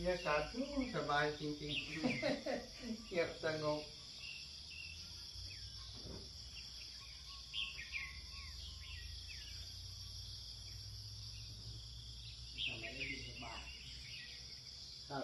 ยากาศสบายจริงๆเงียบสงบครับ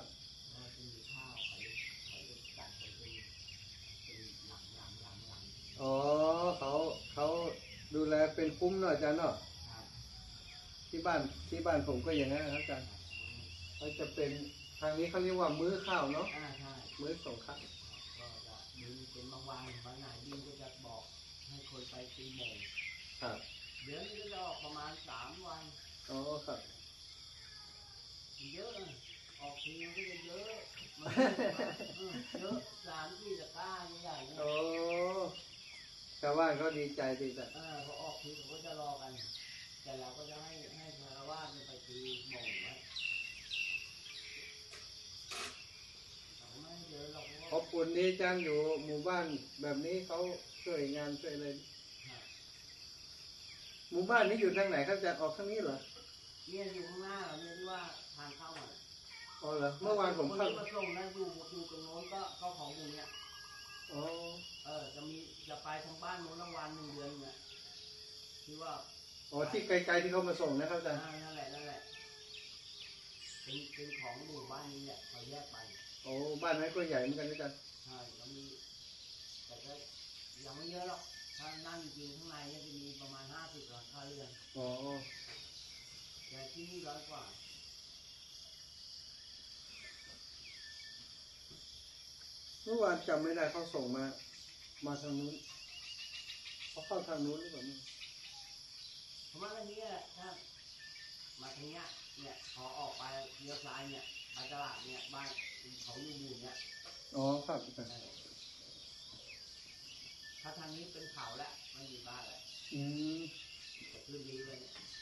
อ๋อเขาดูแลเป็นคุ้มเนาะอาจารย์เนาะที่บ้านผมก็อย่างนั้นนะอาจารย์เขาจะเป็นทางนี้เขาเรียกว่ามื้อข้าวเนาะมื้อส่งข้าวก็จะมีเป็นบางวันไหนบินก็จะบอกให้คนไปตีโมงครับเดือนนี้ก็จะออกประมาณ3 วันอ๋อครับเยอะออกทีมันก็จะเยอะเยอะ3-4 ตะกร้าใหญ่ๆโอ้ชาวบ้านเขาดีใจดีจังพอออกทีเขาก็จะรอกันแต่เราก็จะให้คารวะไปตีโมงไว้ขอบคุณนี้จ้างอยู่หมู่บ้านแบบนี้เขาช่วยงานช่วยอะไรหมู่บ้านนี้อยู่ทางไหนครับจะออกทางนี้เหรอเนี่ยอยู่ข้างหน้าเราเนี่ยที่ว่าทางเข้าอ่ะอ๋อเหรอเมื่อวานผมเข้ามาส่งนะอยู่ตรงโน้นก็ของอยู่เนี่ยอ๋อจะไปทางบ้านโน้นวัน1 เดือนเนี่ยที่ว่าอ๋อที่ไกลๆที่เขามาส่งนะครับอาจารย์นั่นแหละเป็นของหมู่บ้านนี้เนี่ยเขาแยกไปโอ้บ้านนั้นก็ใหญ่เหมือนกันอาจารย์ใช่แล้วมีแต่ก็ยังไม่เยอะหรอกถ้านั่งจริงข้างในจะมีประมาณ50 หลังคาเรือนอ๋อแต่ที่นี่100 กว่าเมื่อวานจำไม่ได้เขาส่งมาทางนู้นเขาเข้าทางนู้นหรือเปล่าผมว่าทางนี้แหละถ้ามาทางเนี้ยเนี่ยพอออกไปเลี้ยวซ้ายเนี่ยไปตลาดเนี่ยบ้านเขาอยู่หมู่เนี่ยอ๋อครับถ้าทางนี้เป็นเขาแล้วไม่มีบ้านแล้วจะขึ้นดีเลย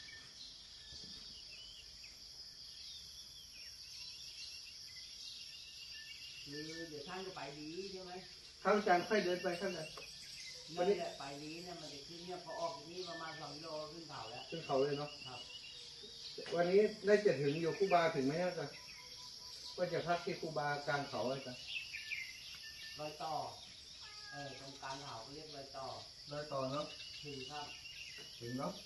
คือเดี๋ยวท่านจะไปดีใช่ไหมข้าวจานค่อยเดินไปข้างในวันนี้ไปดีเนี่ยมันจะขึ้นเนี่ยพอออกจากนี้ประมาณ2 กิโลขึ้นเขาแล้วขึ้นเขาเลยเนาะครับวันนี้ได้จะถึงอยู่คูบาถึงไหมครับอาจารย์ก็จะพักที่คูบากลางเขาอาจารย์รอยต่อตรงกลางเขาเรียกรอยต่อเนาะถึงครับถึงเนาะ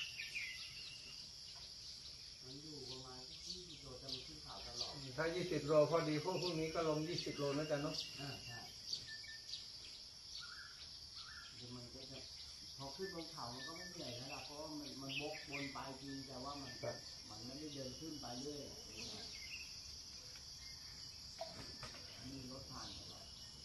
มันอยู่ประมาณ20 โลจะมีขึ้นเขาตลอดถ้า20 โลพอดีพวกนี้ก็ลง20 โลนะอาจารย์เนาะใช่เดี๋ยวมันก็จะพอขึ้นบนเขามันก็ไม่เหนื่อยแล้วเพราะว่ามันบกบนไปจริงแต่ว่ามันไม่ได้เดินขึ้นไปเรื่อยมีรถผ่านตลอด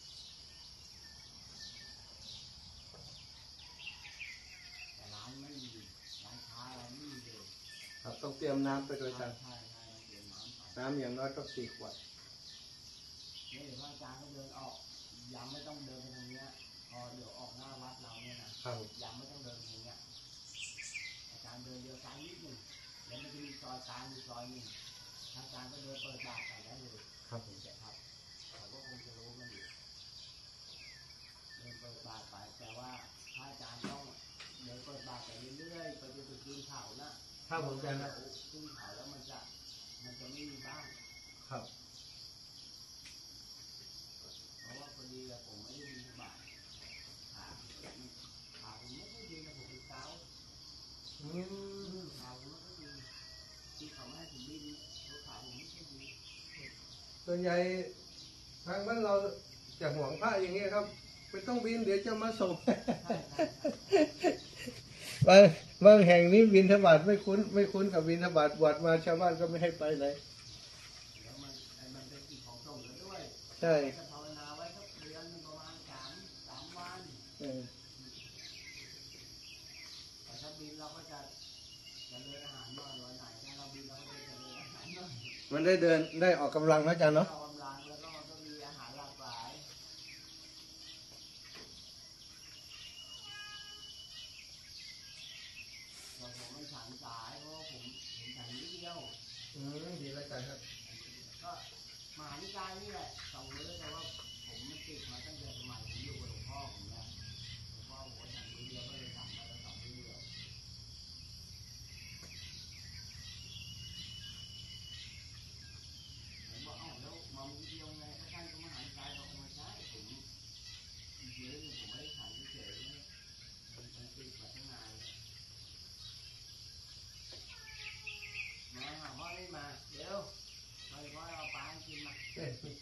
แต่ร้านไม่มีร้านค้าอะไรไม่มีเลยครับต้องเตรียมน้ำไปโดยกันใช่เตรียมน้ำอย่างน้อยก็4 ขวดนี่เดี๋ยวพระอาจารย์ก็เดินออกยังไม่ต้องเดินไปทางนี้พอเดี๋ยวออกหน้าวัดเราเนี่ยนะยังไม่ต้องเดินทางนี้อาจารย์เดินเลี้ยวซ้ายนิดหนึ่งแล้วมันจะมีซอยกลางซอยนึงอาจารย์ก็เดินเปิดบาทไปได้เลยครับครับเขาก็คงจะรู้มันอยู่เดินเปิดบาทไปแต่ว่าพระอาจารย์ต้องเดินเปิดบาทไปเรื่อยๆไปจนถึงขึ้นเขานะถ้าผมจะนะขึ้นเขาแล้วมันจะไม่มีบ้านครับเพราะว่าพอดีผมไม่ได้บินบาทขาผมไม่ค่อยดีนะผมเป็นเกาขาผมไม่ค่อยดีที่เขาไม่ให้ผมบินเพราะขาผมไม่ค่อยดีส่วนใหญ่ทางบ้านเราจะห่วงพระอย่างนี้ครับไม่ต้องบินเดี๋ยวจะมาส่งบางแห่งนี้บิณฑบาตไม่คุ้นกับบิณฑบาตบวชมาชาวบ้านก็ไม่ให้ไปเลยแล้วมันเป็นกิจของสงฆ์ด้วยใช่ภาวนาไว้สักเดือนประมาณ3 วันแต่ถ้าบินเราก็จะเดินอาหารหน่อยวันไหนถ้าเราบินเราก็จะเดินอาหารหน่อยมันได้เดินได้ออกกำลังนะอาจารย์เนาะออกกำลังแล้วก็มีอาหารหลากหลายผมไม่ฉันสายเพราะผมฉันนิดเดียวดีแล้วกันครับก็มหานิกายนี่แหละ2 มื้อแต่ว่าผมมันติดมาตั้งแต่สมัยผมอยู่กับหลวงพ่อผมเนี่ยหลวงพ่อบอกว่าฉันมื้อเดียวก็เลยสั่งมา2 มื้อเดียวผมบอก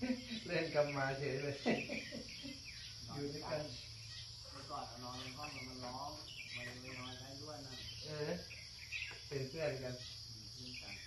เล่นกับมาเฉยเลย อยู่ด้วยกันเมื่อก่อนนอนในห้องมันร้องมันเลยนอนใช้ด้วยนะเป็นเพื่อนกันขึ้นกัน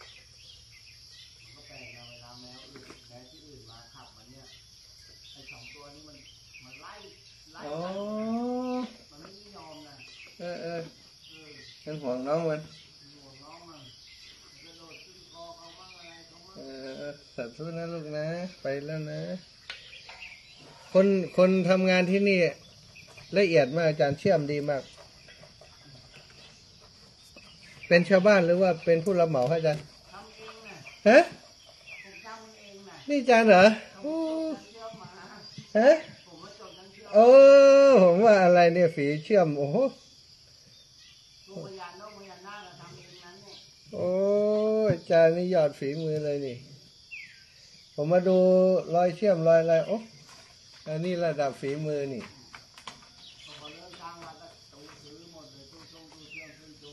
ก็แปลกนะเวลาแมวอื่นแมวที่อื่นมาขับมันเนี่ยไอ้สองตัวนี้มันไล่อ๋อมันไม่ยอมนะเป็นห่วงน้องมันห่วงน้องมันกระโดดขึ้นคอเขาบ้างอะไรเขาบ้างสาธุนะลูกนะ ไปแล้วนะ คนทำงานที่นี่ละเอียดมากอาจารย์เชื่อมดีมาก เป็นชาวบ้านหรือว่าเป็นผู้รับเหมาให้อาจารย์ทำเองนะฮะผมทำเองนะนี่อาจารย์เหรอผมเชื่อมมาฮะผมว่าจบทั้งเชื่อมโอ้ผมว่าอะไรเนี่ยฝีเชื่อมโอ้โหตัวพยานนกพยานหน้าเราทำเองนั้นเนี่ยโอ้อาจารย์นี่ยอดฝีมือเลยนี่ ผมมาดูรอยเชื่อมรอยอะไรโอ้อันนี้ระดับฝีมือนี่พอเริ่มสร้างมาก็ตู้ซื้อหมดเลยตู้เชื่อมตู้เชื่อมตู้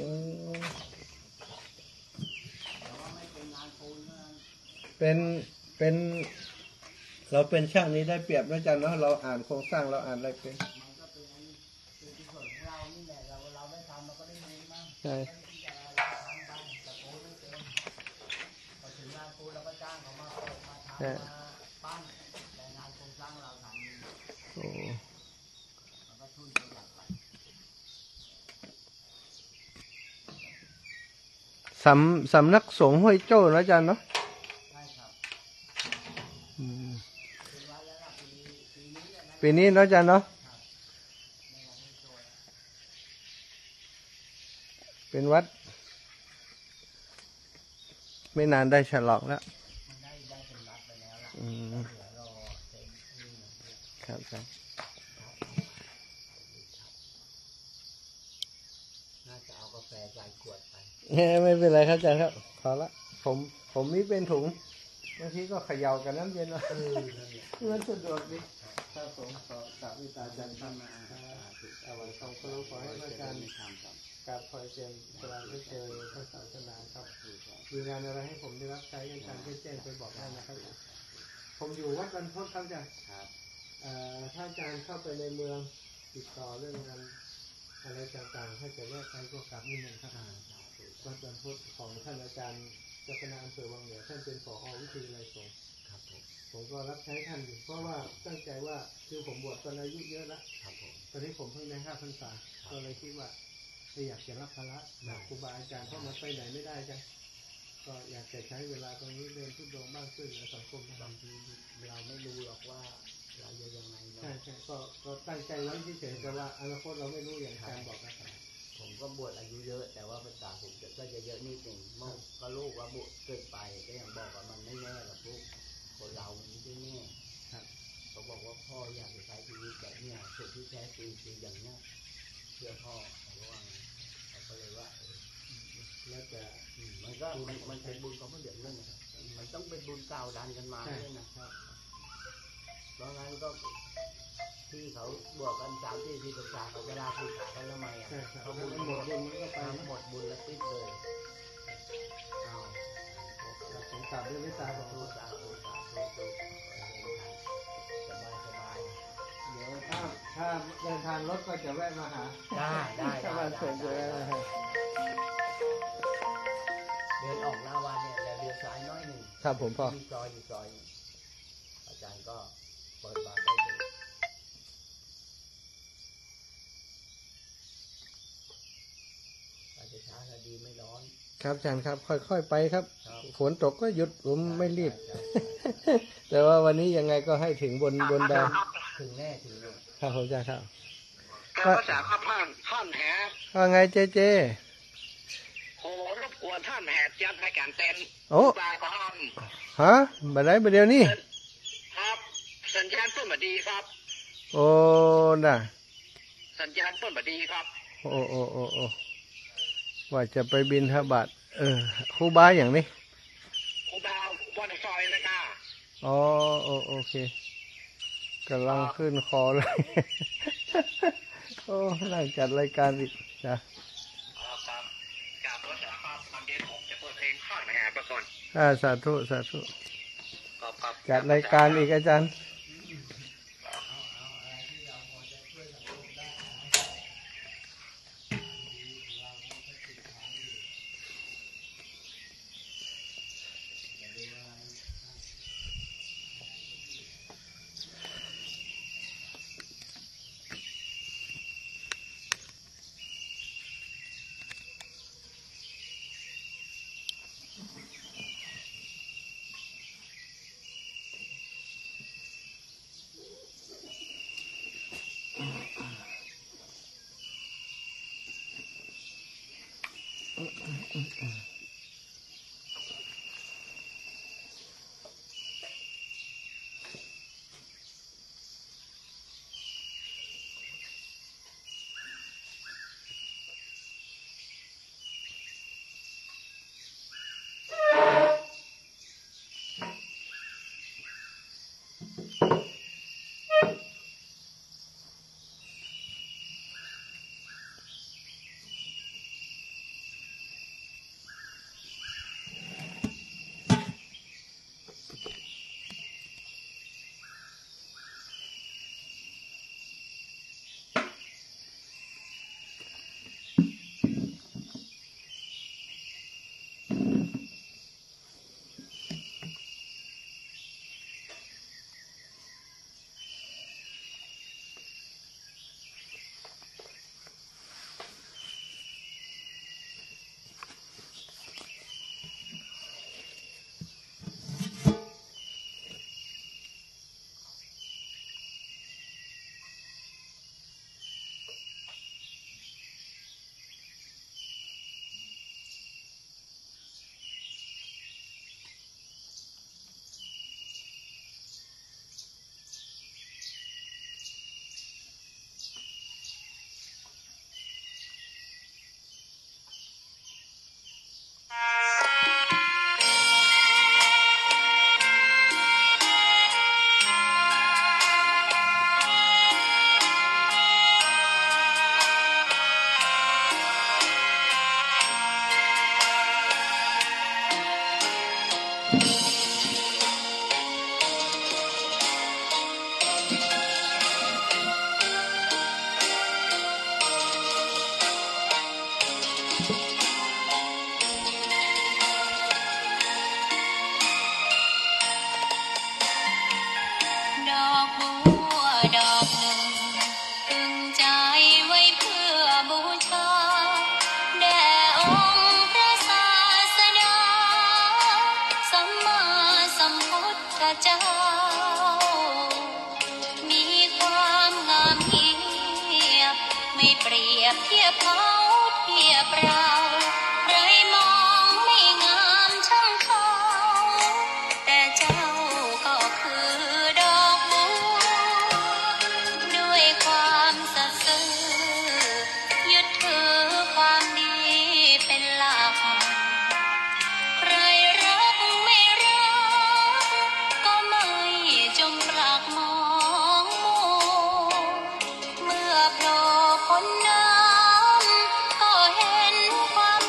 แต่ว่าไม่เป็นงานปูนนะเป็นเราเป็นช่างนี้ได้เปรียบนะอาจารย์เนาะเราอ่านโครงสร้างเราอ่านอะไรเป็นมันก็เป็นเป็นที่ส่วนของเรานี่แหละเราไม่ทำเราก็ได้รู้มั้งใช่เราทำไปแต่ปูนไม่เป็นพอถึงงานปูนเราก็จ้างเขามาเปิดมาทำมาปั้นแต่งานโครงสร้างเราทำเองโอ้มันก็ทุนประหยัดไปสำนักสงฆ์ห้วยโจ้นะอาจารย์เนาะใช่ครับอืมเป็นวันแล้วล่ะปีนี้แหละนะปีนี้เนาะอาจารย์เนาะในวันที่โตแล้วเป็นวัด ไม่นานได้ฉลองแล้วมันได้เป็นรัฐไปแล้วล่ะอืมเหลือรอเป็นนี่นะครับครับน่าจะเอากาแฟใส่ขวดไปไม่เป็นไรครับอาจารย์ครับพอละผมมีเป็นถุงบางทีก็เขย่ากับน้ำเย็นเอามันสะดวกดีถ้าผมขอกราบวิตาอาจารย์ท่านมาเอาไว้ขอให้อาจารย์กราบคอยเจริญสลาได้เจอพระศาสนาครับมีงานอะไรให้ผมได้รับใช้อาจารย์แจ้งไปบอกได้นะครับผมอยู่วัดบรรพตครับอาจารย์ถ้าอาจารย์เข้าไปในเมืองติดต่อเรื่องงานอะไรต่างๆถ้าจะแวะไปก็กราบนิมนต์ครับวัดบรรพตของท่านอาจารย์เจ้าคณะอำเภอวังเหนือท่านเป็นผอ.วิทยาลัยสงฆ์ครับผมก็รับใช้ท่านอยู่เพราะว่าตั้งใจว่าคือผมบวชตอนอายุเยอะแล้วตอนนี้ผมเพิ่งได้5 พรรษาก็เลยคิดว่าอยากจะรับภาระจากครูบาอาจารย์เพราะมันไปไหนไม่ได้จังก็อยากจะใช้เวลาตรงนี้เดินทุดงบ้างช่วยเหลือสังคมบางทีเราไม่รู้หรอกว่าเราจะยังไงใช่ก็ตั้งใจไว้เฉยๆแต่ว่าอนาคตเราไม่รู้อย่างอาจารย์บอกนะครับผมก็บวชอายุเยอะแต่ว่าภาษาผมก็จะเยอะนิดหนึ่งเมื่อก็ลูกว่าบวชเกิดไปก็ยังบอกว่ามันไม่แน่หรอกลูกคนเรามันไม่แน่เขาบอกว่าพ่ออยากจะใช้ชีวิตแบบเนี้ยสุดที่แท้จริงคืออย่างเนี้ยเชื่อพ่อเขาว่าเขาก็เลยว่าแล้วแต่มันเป็นบุญของพระเดชนั่นนะครับมันต้องเป็นบุญเก่าดันกันมาด้วยนะครับเพราะงั้นก็ที่เขาบวกกัน3 ที่ประชาเขาจะลาภูเขาทำไมอ่ะเขาหมดบุญมันก็ไปหมดบุญแล้วติดเลยเอาสงสารด้วยไม่ตาของลูกสาวสบายเดี๋ยวถ้าเดินทางรถก็จะแวะมาหาได้ถ้าวันเสาร์จะแวะมาหาเดินออกหน้าวัดเนี่ยเลี้ยวซ้ายน้อยหนึ่งครับผมพ่อมีซอยอยู่ซอยอาจารย์ก็เปิดบาร์ได้เลยอาจจะช้าถ้าดีไม่ร้อนครับอาจารย์ครับค่อยๆไปครับฝนตกก็หยุดผมไม่รีบแต่ว่าวันนี้ยังไงก็ให้ถึงบนดาวถึงแน่ถึงเลยครับผมอาจารย์ครับก็ภาษาข้าท่านแหว่าไงเจโหรบกวนท่านแหกยัดให้การเต้นโอ้บายท่านฮะมาได้มาเดียวนี่ครับสัญญาณต้นบดีครับโอ้น่ะสัญญาณต้นบดีครับโอ้ว่าจะไปบินทบาทครูบาอย่างนี้ครูบาวันซอยเลยค่ะอ๋อโอเคกำลังขึ้นคอเลย โอ้นั่งจัดรายการอีกจ้ะครับกราบพระสาครับตอนเย็นผมจะเปิดเพลงข้างนะฮะประก่อนสาธุครับจัดรายการอีกอาจารย์เมื่อโผล่พ้นน้ำก็เห็นความ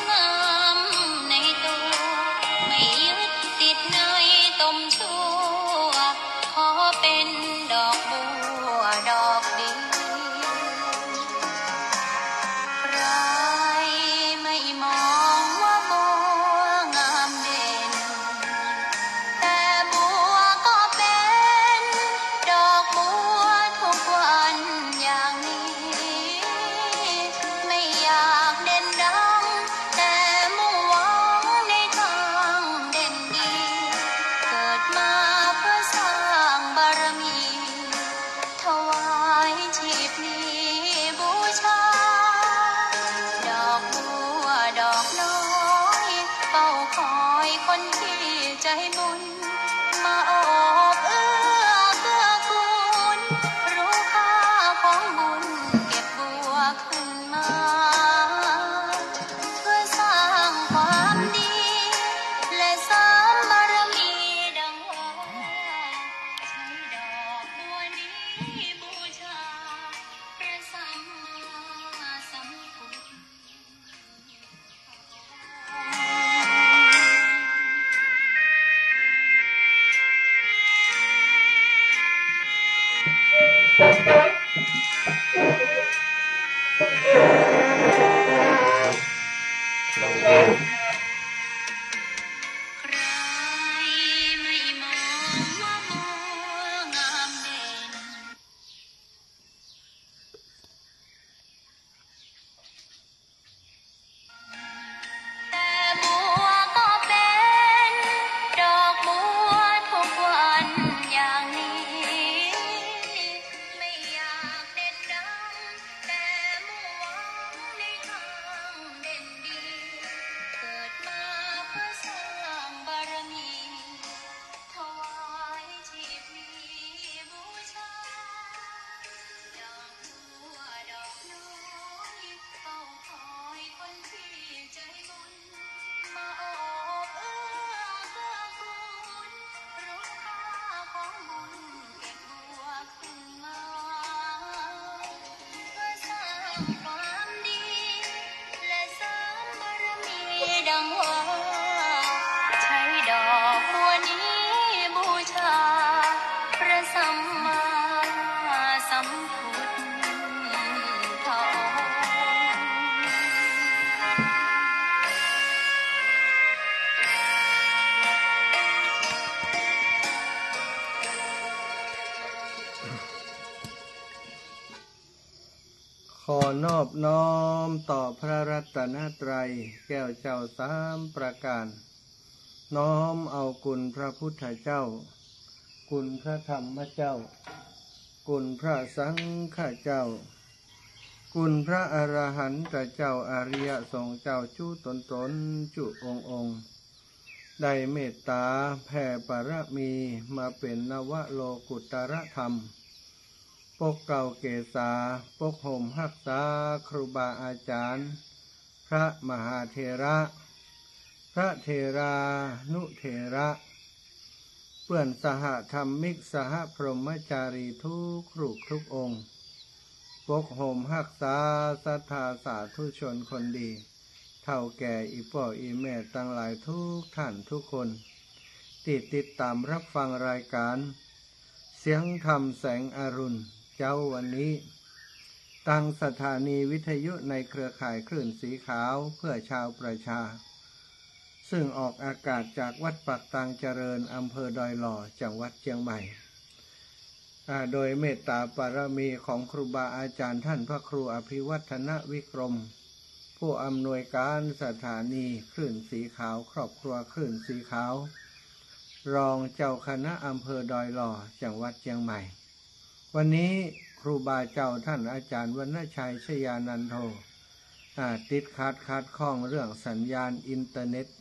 นอบน้อมต่อพระรัตนตรัยแก้วเจ้าสามประการน้อมเอาคุณพระพุทธเจ้าคุณพระธรรมเจ้าคุณพระสังฆเจ้าคุณพระอรหันตเจ้าอริยสงฆ์เจ้าจุตนจุองค์ได้เมตตาแผ่บารมีมาเป็นนวโลกุตรธรรมปกเก่าเกษาปกห่มรักษาครูบาอาจารย์พระมหาเถระพระเถรานุเถระเพื่อนสหธรรมิกสหพรหมจารีทุกรูปทุกองค์ปกห่มรักษาศรัทธาสาธุชนคนดีเท่าแก่อีพ่ออีแม่ตั้งหลายทุกท่านทุกคนที่ติดตามรับฟังรายการเสียงธรรมแสงอรุณเจ้าวันนี้ตั้งสถานีวิทยุในเครือข่ายคลื่นสีขาวเพื่อชาวประชาซึ่งออกอากาศจากวัดปักตังเจริญอำเภอดอยหล่อจังหวัดเชียงใหม่โดยเมตตาบารมีของครูบาอาจารย์ท่านพระครูอภิวัฒนวิกรมผู้อำนวยการสถานีคลื่นสีขาวครอบครัวคลื่นสีขาวรองเจ้าคณะอำเภอดอยหล่อจังหวัดเชียงใหม่วันนี้ครูบาเจ้าท่านอาจารย์วรรณชัยชยานันโทติดขัดข้องเรื่องสัญญาณอินเทอร์เน็ต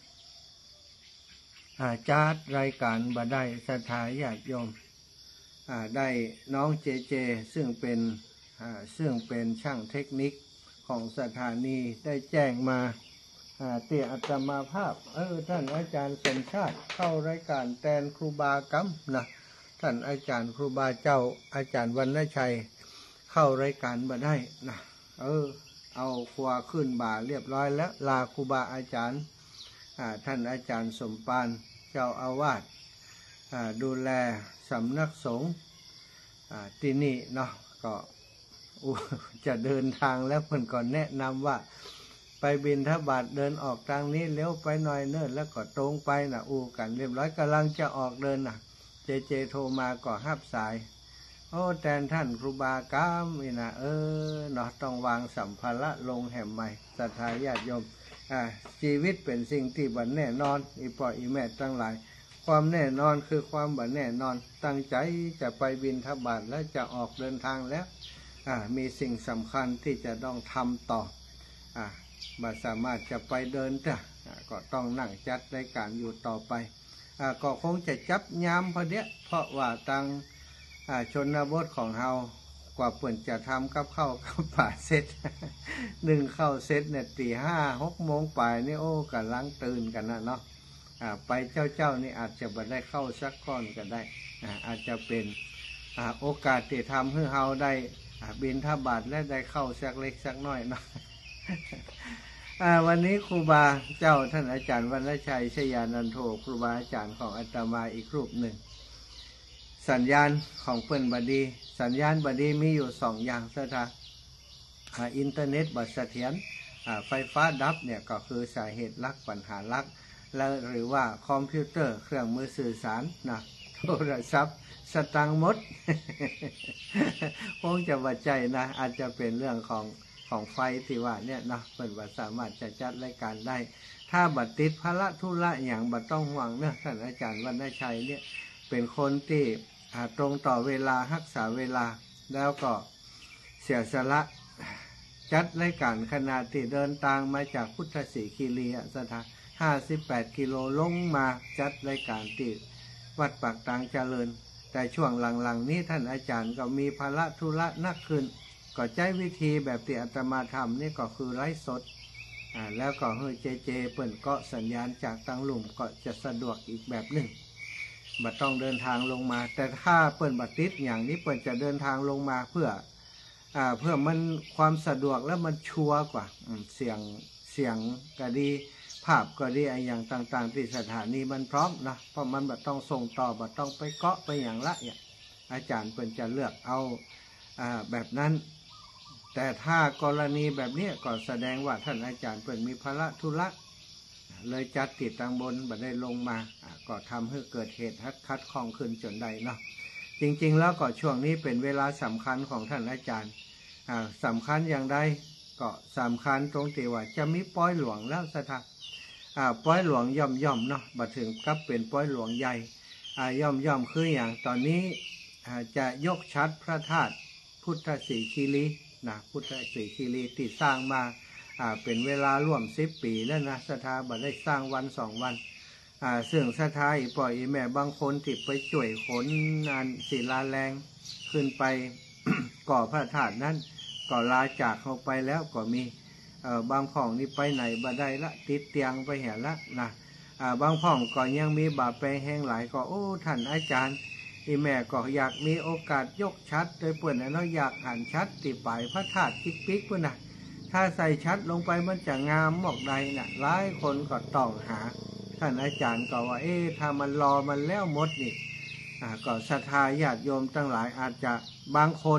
จัดรายการบ่ได้สถาญาติโยมได้น้องเจเจซึ่งเป็นช่างเทคนิคของสถานีได้แจ้งมาเตี่ยอัตมาภาพท่านอาจารย์สมชาติเข้ารายการแทนครูบากำนะท่านอาจารย์ครูบาเจ้าอาจารย์วรรณชัยเข้ารายการบ่ได้นะเอาครัวขึ้นบ่าเรียบร้อยแล้วลาครูบาอาจารย์ท่านอาจารย์สมปานเจ้าอาวาสดูแลสำนักสงฆ์ที่นี่เนาะก็จะเดินทางแล้วเพิ่นก่อนแนะนำว่าไปบิณฑบาตเดินออกทางนี้เลี้ยวไปหน่อยเนิ่นแล้วก็ตรงไปนะกันเรียบร้อยกำลังจะออกเดินนะเจโทรมาก็ฮับสายแทนท่านครูบากามนี่นะเนาะต้องวางสัมภาระลงแห่มใหม่ศรัทธาญาติโยมชีวิตเป็นสิ่งที่บัดแน่นอนอีพ่ออีแม่ทั้งหลายความแน่นอนคือความบัดแน่นอนตั้งใจจะไปบิณฑบาตแล้วจะออกเดินทางแล้วมีสิ่งสำคัญที่จะต้องทำต่อบ่สามารถจะไปเดินก็ต้องนั่งจัดรายการอยู่ต่อไปก็คงจะจับยามพอเดียเพราะว่าตังชนบทของเฮากว่าเปิ่นจะทำกับข้าวกับป่าเสร็จ1เข้าเสร็จเนี่ยตี 5-6 โมงปลายนี่กำลังตื่นกันนะเนาะไปเจ้านี่อาจจะบ่ได้เข้าสักก้อนก็ได้อาจจะเป็นโอกาสที่ทำให้เฮาได้บิณฑบาตและได้เข้าสักเล็กสักน้อยเนาะ วันนี้ครูบาเจ้าท่านอาจารย์วรรณชัยชยานันโทครูบาอาจารย์ของอาตมาอีกรูปหนึ่งสัญญาณของเปิ้นบดีสัญญาณบดีมีอยู่2อย่างซะท่าอินเทอร์เน็ตบ่เสถียรไฟฟ้าดับเนี่ยก็คือสาเหตุหลักปัญหาหลักแล้วหรือว่าคอมพิวเตอร์เครื่องมือสื่อสารนะโทรศัพท์สตังค์หมด คงจะว่าใจนะอาจจะเป็นเรื่องของไฟที่ว่าเนี่ยนะเพิ่นว่าสามารถจะจัดรายการได้ถ้าบัดติดภาระธุระอย่างบัดต้องห่วงเนี่ยท่านอาจารย์วรรณชัยเนี่ยเป็นคนที่ตรงต่อเวลารักษาเวลาแล้วก็เสียสละจัดรายการขณะที่เดินทางมาจากพุทธศรีคีรีสถาน58 กิโลลงมาจัดรายการที่วัดปากตังเจริญแต่ช่วงหลังๆนี้ท่านอาจารย์ก็มีภาระธุระนักขึ้นก็ใช้วิธีแบบที่อาตมาทำนี่ก็คือไลฟ์สดแล้วก็เฮ้ยเจเปิ่นก็สัญญาณจากทางหลุมก็จะสะดวกอีกแบบหนึ่งบัดต้องเดินทางลงมาแต่ถ้าเปิ่นบัดติดอย่างนี้เปิ่นจะเดินทางลงมาเพื่อมันความสะดวกและมันชัวร์กว่าเสียงก็ดีภาพก็ดีอย่างต่างๆที่สถานีมันพร้อมนะเพราะมันบัดต้องส่งต่อบัดต้องไปเกาะไปอย่างละอย่างอาจารย์เปิ่นจะเลือกเอาแบบนั้นแต่ถ้ากรณีแบบนี้ก็แสดงว่าท่านอาจารย์เปิ่นมีภาระธุระเลยจัดติดตั้งบนบัดได้ลงมาก็ทำให้เกิดเหตุคัดข้องขึ้นจนได้เนาะจริงๆแล้วก็ช่วงนี้เป็นเวลาสำคัญของท่านอาจารย์สำคัญอย่างใดก็สำคัญตรงที่ว่าจะมีป้อยหลวงแล้วสถาป้อยหลวงย่อมเนาะบัดถึงกับเป็นป้อยหลวงใหญ่ย่อมคืออย่างตอนนี้จะยกชัดพระธาตุพุทธศรีคีรีนะพุทธศรีคีรีที่สร้างมาเป็นเวลาร่วม10 ปีแล้วนะสถาบัดได้สร้างวัน2 วันซึ่งสถาอีปล่อยแม่บางคนที่ไปช่วยขนศิลาแรงขึ้นไป ก่อพระธาตุนั้นก็ลาจากเขาไปแล้วก็มีบางพ่องนี่ไปไหนบ่ได้ละติดเตียงไปเห็นละนะบางพ่องก็ยังมีบาปไปแห้งหลายก็โอ้ท่านอาจารย์อีแม่ก็อยากมีโอกาสยกชัดโดยเปิ่นนะเนาะอยากหันชัดติปลายพระธาตุปิ๊กเพื่อนนะถ้าใส่ชัดลงไปมันจะงามหมอกใดน่ะหลายคนก็ต้องหาท่านอาจารย์ก็ว่าถ้ามันรอมันแล้วหมดนี่ก็ศรัทธาญาติโยมทั้งหลายอาจจะบางคน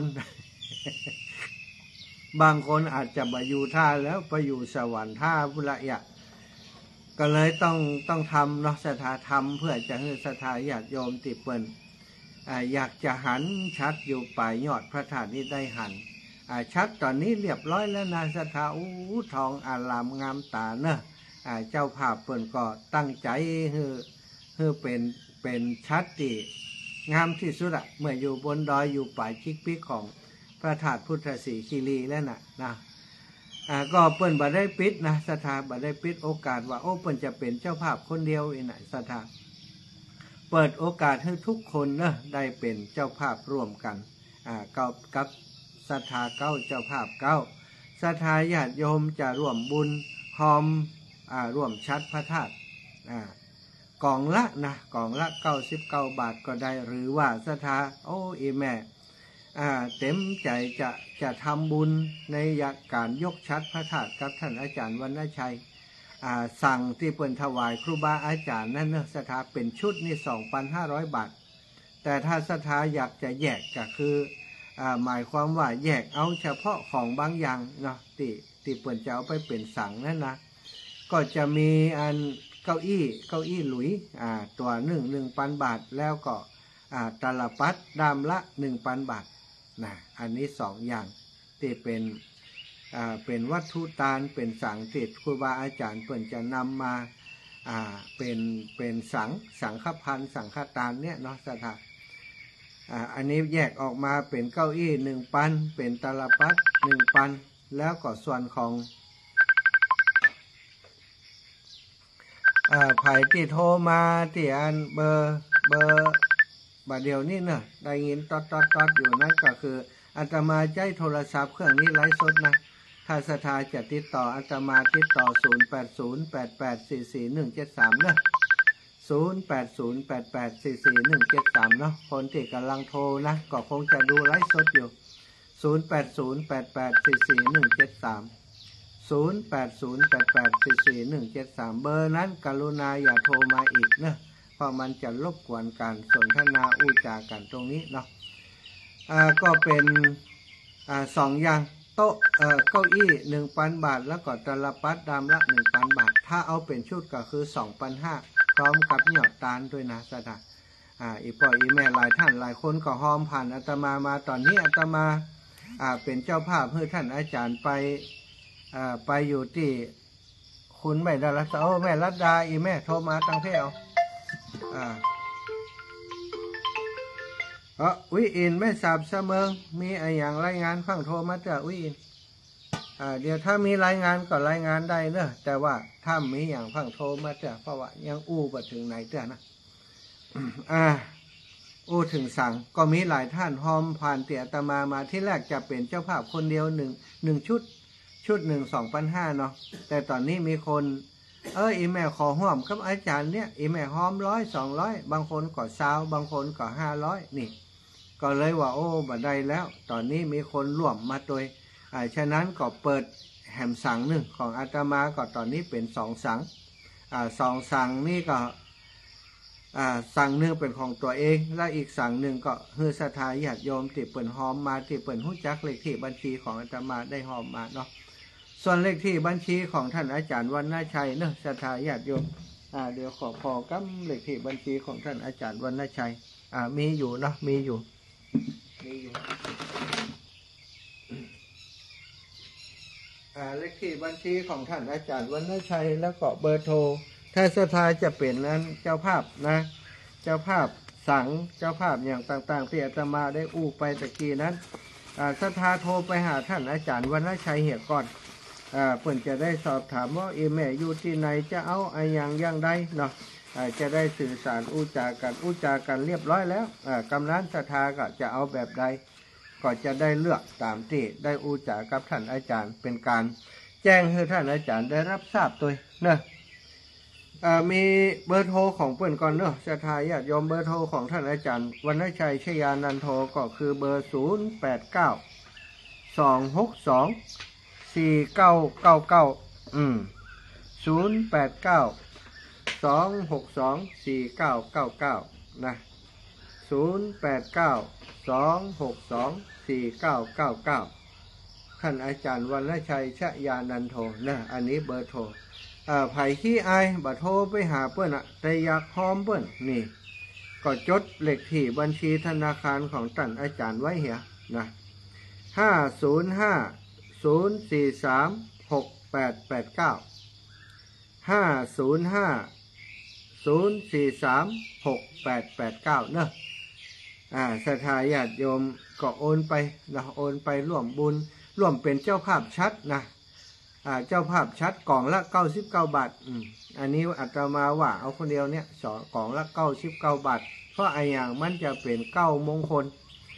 บางคนอาจจะมาอยู่ท่าแล้วไปอยู่สวรรค์ท่าพุระยะก็เลยต้องทำเนาะศรัทธาทำเพื่อจะให้ศรัทธาญาติโยมติเปิลอยากจะหันชัดอยู่ปลายยอดพระธาตุนี้ได้หันชัดตอนนี้เรียบร้อยแล้วนะศรัทธาทองอารามงามตาเนอะเจ้าภาพเปิ่นก็ตั้งใจให้เป็นชัดที่งามที่สุดอะเมื่ออยู่บนดอยอยู่ปลายชิกปิกของพระธาตุพุทธศรีคีรีแล้วนะก็เปิ้นบ่ได้ปิดนะศรัทธาบ่ได้ปิดโอกาสว่าเปิ้นจะเป็นเจ้าภาพคนเดียวอีกนะศรัทธาเปิดโอกาสให้ทุกคนนะได้เป็นเจ้าภาพร่วมกันกับศรัทธาเก้าเจ้าภาพเก้าศรัทธาญาติโยมจะร่วมบุญหอมร่วมชัดพระธาตุกองละ99 บาทก็ได้หรือว่าศรัทธาอีแม่เต็มใจจะทำบุญในการยกชัดพระธาตุกับท่านอาจารย์วรรณชัยสั่งที่เปิ่นถวายครูบาอาจารย์นั่นเนอะศรัทธาเป็นชุดนี่ 2,500 บาทแต่ถ้าศรัทธาอยากจะแยกก็คือหมายความว่าแยกเอาเฉพาะของบางอย่างเนาะที่เปิ่นจะเอาไปเป็นสั่งนั่นนะก็จะมีเก้าอี้หลุยตัว1,000 บาทแล้วก็ตาลปัดดามละ 1,000 บาทนะอันนี้2 อย่างที่เป็นวัตถุทานเป็นสังติดครูบาอาจารย์เปิ่นจะนำมาเป็นสังฆพันธ์สังฆทานเนี่ยเนาะสถาอันนี้แยกออกมาเป็นเก้าอี้1,000เป็นตาลปัด1,000แล้วก็ส่วนของไผ่ที่โทรมาที่เบอร์บาเดียวนี่เนอะได้ยินตอดอยู่นั่นก็คืออาตมาใช้โทรศัพท์เครื่องนี้ไลฟ์สดนะถ้าศรัทธาจะติดต่ออาตมาติดต่อ0808844173เนอะ0808844173เนาะคนที่กำลังโทรนะก็คงจะดูไลฟ์สดอยู่0808844173 0808844173เบอร์นั้นกรุณาอย่าโทรมาอีกเนอะเพราะมันจะรบกวนการสนทนาอู้จากันตรงนี้เนาะก็เป็น2 อย่างโต๊ะเก้าอี้ 1,000 บาทแล้วก็ตาลปัดดามละ 1,000 บาทถ้าเอาเป็นชุดก็คือ 2,500 พร้อมกับหยอดตาลด้วยนะสถาอีปอยอีแม่หลายท่านหลายคนก็หอมผ่านอาตมาตอนนี้อาตมาเป็นเจ้าภาพให้ท่านอาจารย์ไปอยู่ที่คุณแม่ดารัตแม่รัตดาอีแม่โทรมาตั้งเพลวิอินไม่ทราบเสมอมีอะไรอย่างรายงานฟังโทรมาจากวิอินเดี๋ยวถ้ามีรายงานก็รายงานได้เนอะแต่ว่าถ้ามีอย่างฟังโทรมาจากเพราะว่ายังอู้ไปถึงไหนเจ้านะอู้ถึงสั่งก็มีหลายท่านหอมผ่านเตี่ยอาตมาที่แรกจะเป็นเจ้าภาพคนเดียวหนึ่งชุด 2,500 เนาะแต่ตอนนี้มีคนอีแม่ขอห่วมกับอาจารย์เนี่ยอีแม่หอม100-200บางคนก็20บางคนก็500นี่ก็เลยว่าบัดได้แล้วตอนนี้มีคนร่วมมาโดยฉะนั้นก็เปิดแหมสังหนึ่งของอาตมาก็ตอนนี้เป็น2 สัง2 สังนี่ก็สั่งหนึ่งเป็นของตัวเองและอีกสั่งหนึ่งก็ฮือศรัทธาญาติโยมที่เปิ่นหอมมาที่เปิ่นหู้จักเลขที่บัญชีของอาตมาได้หอมมาเนาะส่วนเลขที่บัญชีของท่านอาจารย์วรรณชัยเนอะศรัทธาญาติโยมเดี๋ยวขอกับเลขที่บัญชีของท่านอาจารย์วรรณชัยมีอยู่เนาะมีอยู่เลขที่บัญชีของท่านอาจารย์วรรณชัยแล้วก็เบอร์โทรถ้าศรัทธาจะเป็นนั้นเจ้าภาพนะเจ้าภาพสังเจ้าภาพอย่างต่างๆที่อาตมาได้อู้ไปตะกี้นั้นศรัทธาโทรไปหาท่านอาจารย์วรรณชัยเหี่ยก่อนเพิ่นจะได้สอบถามว่าแม่อยู่ที่ไหนจะเอาอย่างใดเนาะจะได้สื่อสารอู้จากันเรียบร้อยแล้วกำนันศรัทธาก็จะเอาแบบใดก็จะได้เลือกตามที่ได้อู้จากับท่านอาจารย์เป็นการแจ้งให้ท่านอาจารย์ได้รับทราบตัวเนอะมีเบอร์โทรของเพื่อนก่อนเนอะศรัทธาญาติโยมเบอร์โทรของท่านอาจารย์วรรณชัยชยานันโทก็คือเบอร์0892624999 นะ0892624999ท่านอาจารย์วรรณชัยชยานันโทนะอันนี้เบอร์โทรไผ่ขี้อายบัดโทรไปหาเปิ้นแต่อยากหอมเปิ้นนี่ก็จดเลขที่บัญชีธนาคารของท่านอาจารย์ไว้เหียนะ505-043-6889เนอะศรัทธาญาติโยมก็โอนไปนะโอนไปร่วมบุญร่วมเป็นเจ้าภาพชัดนะเจ้าภาพชัดกล่องละ99 บาทอันนี้อาตมาว่าเอาคนเดียวเนี่ย2กล่องละ99 บาทเพราะไอ้อย่างมันจะเป็น9 มงคล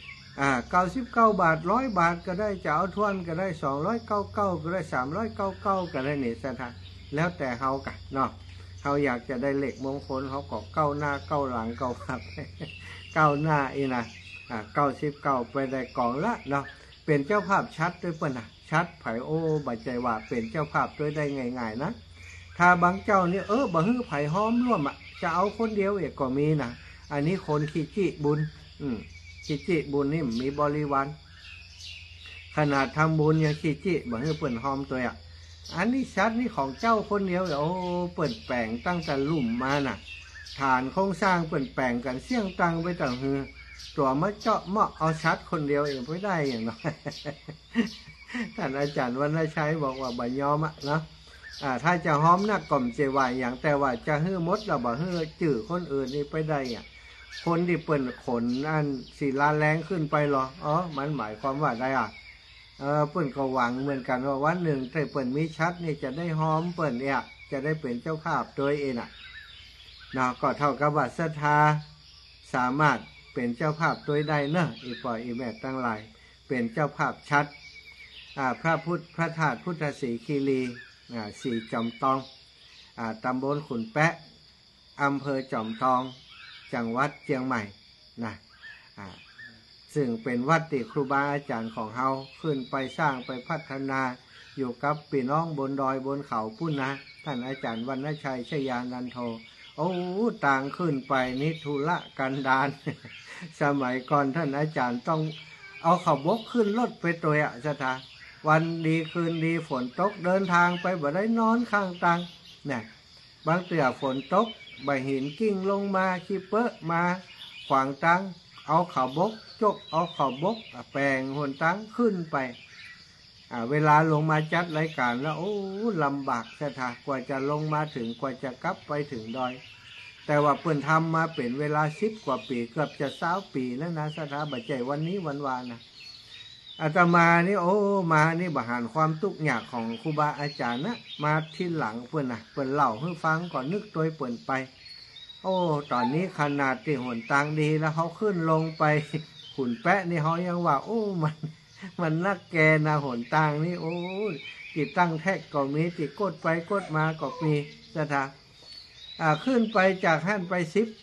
99 บาท100 บาทก็ได้จะเอาทวนก็ได้299ก็ได้399ก็ได้นี่ศรัทธาแล้วแต่เฮากันเนาะเฮาอยากจะได้เลขมงคลเฮาก็ก้าวหน้าก้าวหลังก้าวครับก้าวหน้าอีนะ99ไปได้กล่องละเนาะเป็นเจ้าภาพชัดด้วยเปิ้นชัดไผโอ้บัดใจว่าเป็นเจ้าภาพด้วยได้ง่ายๆนะถ้าบางเจ้านี่บ่ฮื้อไผห้อมร่วมจะเอาคนเดียวเอกก็มีนะอันนี้คนขี้จิบุญขี้จิบุญนี่มีบริวารขนาดทำบุญยังขี้จิบ่ฮื้อเปิ้นห้อมตัวอันนี้ชัดนี่ของเจ้าคนเดียวโอ้เปิ้นแปลงตั้งแต่ลุ่มมาน่ะฐานโครงสร้างเปิ้นแปลงกันเสี่ยงตังไปต่างฮือตัวมาเจาะเหมาะเอาชัดคนเดียวเองไม่ได้อย่างน้อยท่านอาจารย์วรรณชัยบอกว่าบ่ยอมนะถ้าจะห้อมนักก่อมเจวายอย่างแต่ว่าจะฮื้อมดเราบ่ฮื้อจื่อคนอื่นนี่ไปได้คนที่เปิ้นขนอันศิลาแรงขึ้นไปหรอมันหมายความว่าได้เปิ้นก็หวังเหมือนกันว่าวันหนึ่งถ้าเปิ้นมีชัดนี่จะได้ห้อมเปิ้นเนี่ยจะได้เป็นเจ้าภาพโดยเองนะก็เท่ากับว่าศรัทธาสามารถเป็นเจ้าภาพโดยได้เนอะอีปล่อยอีแม่ตั้งหลายเป็นเจ้าภาพชัดพระธาตุพุทธศรีคีรีสีจอมทองตำบลขุนแปะอำเภอจอมทองจังหวัดเชียงใหม่นะซึ่งเป็นวัดที่ครูบาอาจารย์ของเฮาขึ้นไปสร้างไปพัฒนาอยู่กับพี่น้องบนดอยบนเขาพุ่นนะท่านอาจารย์วรรณชัยชยานันโทต่างขึ้นไปนิทุระกันดารสมัยก่อนท่านอาจารย์ต้องเอาขบกขึ้นรถไปตัวศรัทธาวันดีคืนดีฝนตกเดินทางไปบ่ได้นอนข้างตังเนี่ยบางเตื่อฝนตกใบหินกิ้งลงมาขี้เปอะมาขวางตังเอาขบกจกเอาขบกแปลงหนตังขึ้นไปเวลาลงมาจัดรายการแล้วลำบากศรัทธากว่าจะลงมาถึงกว่าจะกลับไปถึงดอยแต่ว่าเพิ่นทำมาเป็นเวลา10 กว่าปีเกือบจะ20 ปีแล้วนะศรัทธาบัดใจวันนี้วันวานนะอาตมานี่มานี่บหารความทุกข์ยากของครูบาอาจารย์นะมาที่หลังเพิ่นเพิ่นเล่าให้ฟังก่อนนึกตัวเพิ่นไปตอนนี้ขนาดที่หนทางดีแล้วเขาขึ้นลงไปขุนแปะนี่เขายังว่ามันนักแกนะหนทางนี่ติดตั้งแท็กก็มีติดกดไปกดมาก็มีศรัทธาขึ้นไปจากท่านไป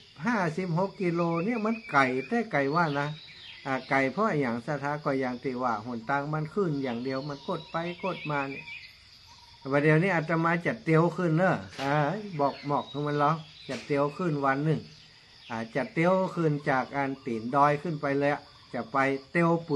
15-16 กิโลเนี่ยมันไก่แต่ไก่ว่านะไก่เพราะอย่างศรัทธาก็อย่างที่ว่าหนทางมันขึ้นอย่างเดียวมันกดไปกดมาเนี่ยวันเดียวนี้อาตมาจัดเตียวขึ้นเนอะบอกหมอกทุกมันล้อจัดเตียวขึ้นวันหนึ่งจัดเตียวขึ้นจากอันตีนดอยขึ้นไปเลยจะไปเตียวปู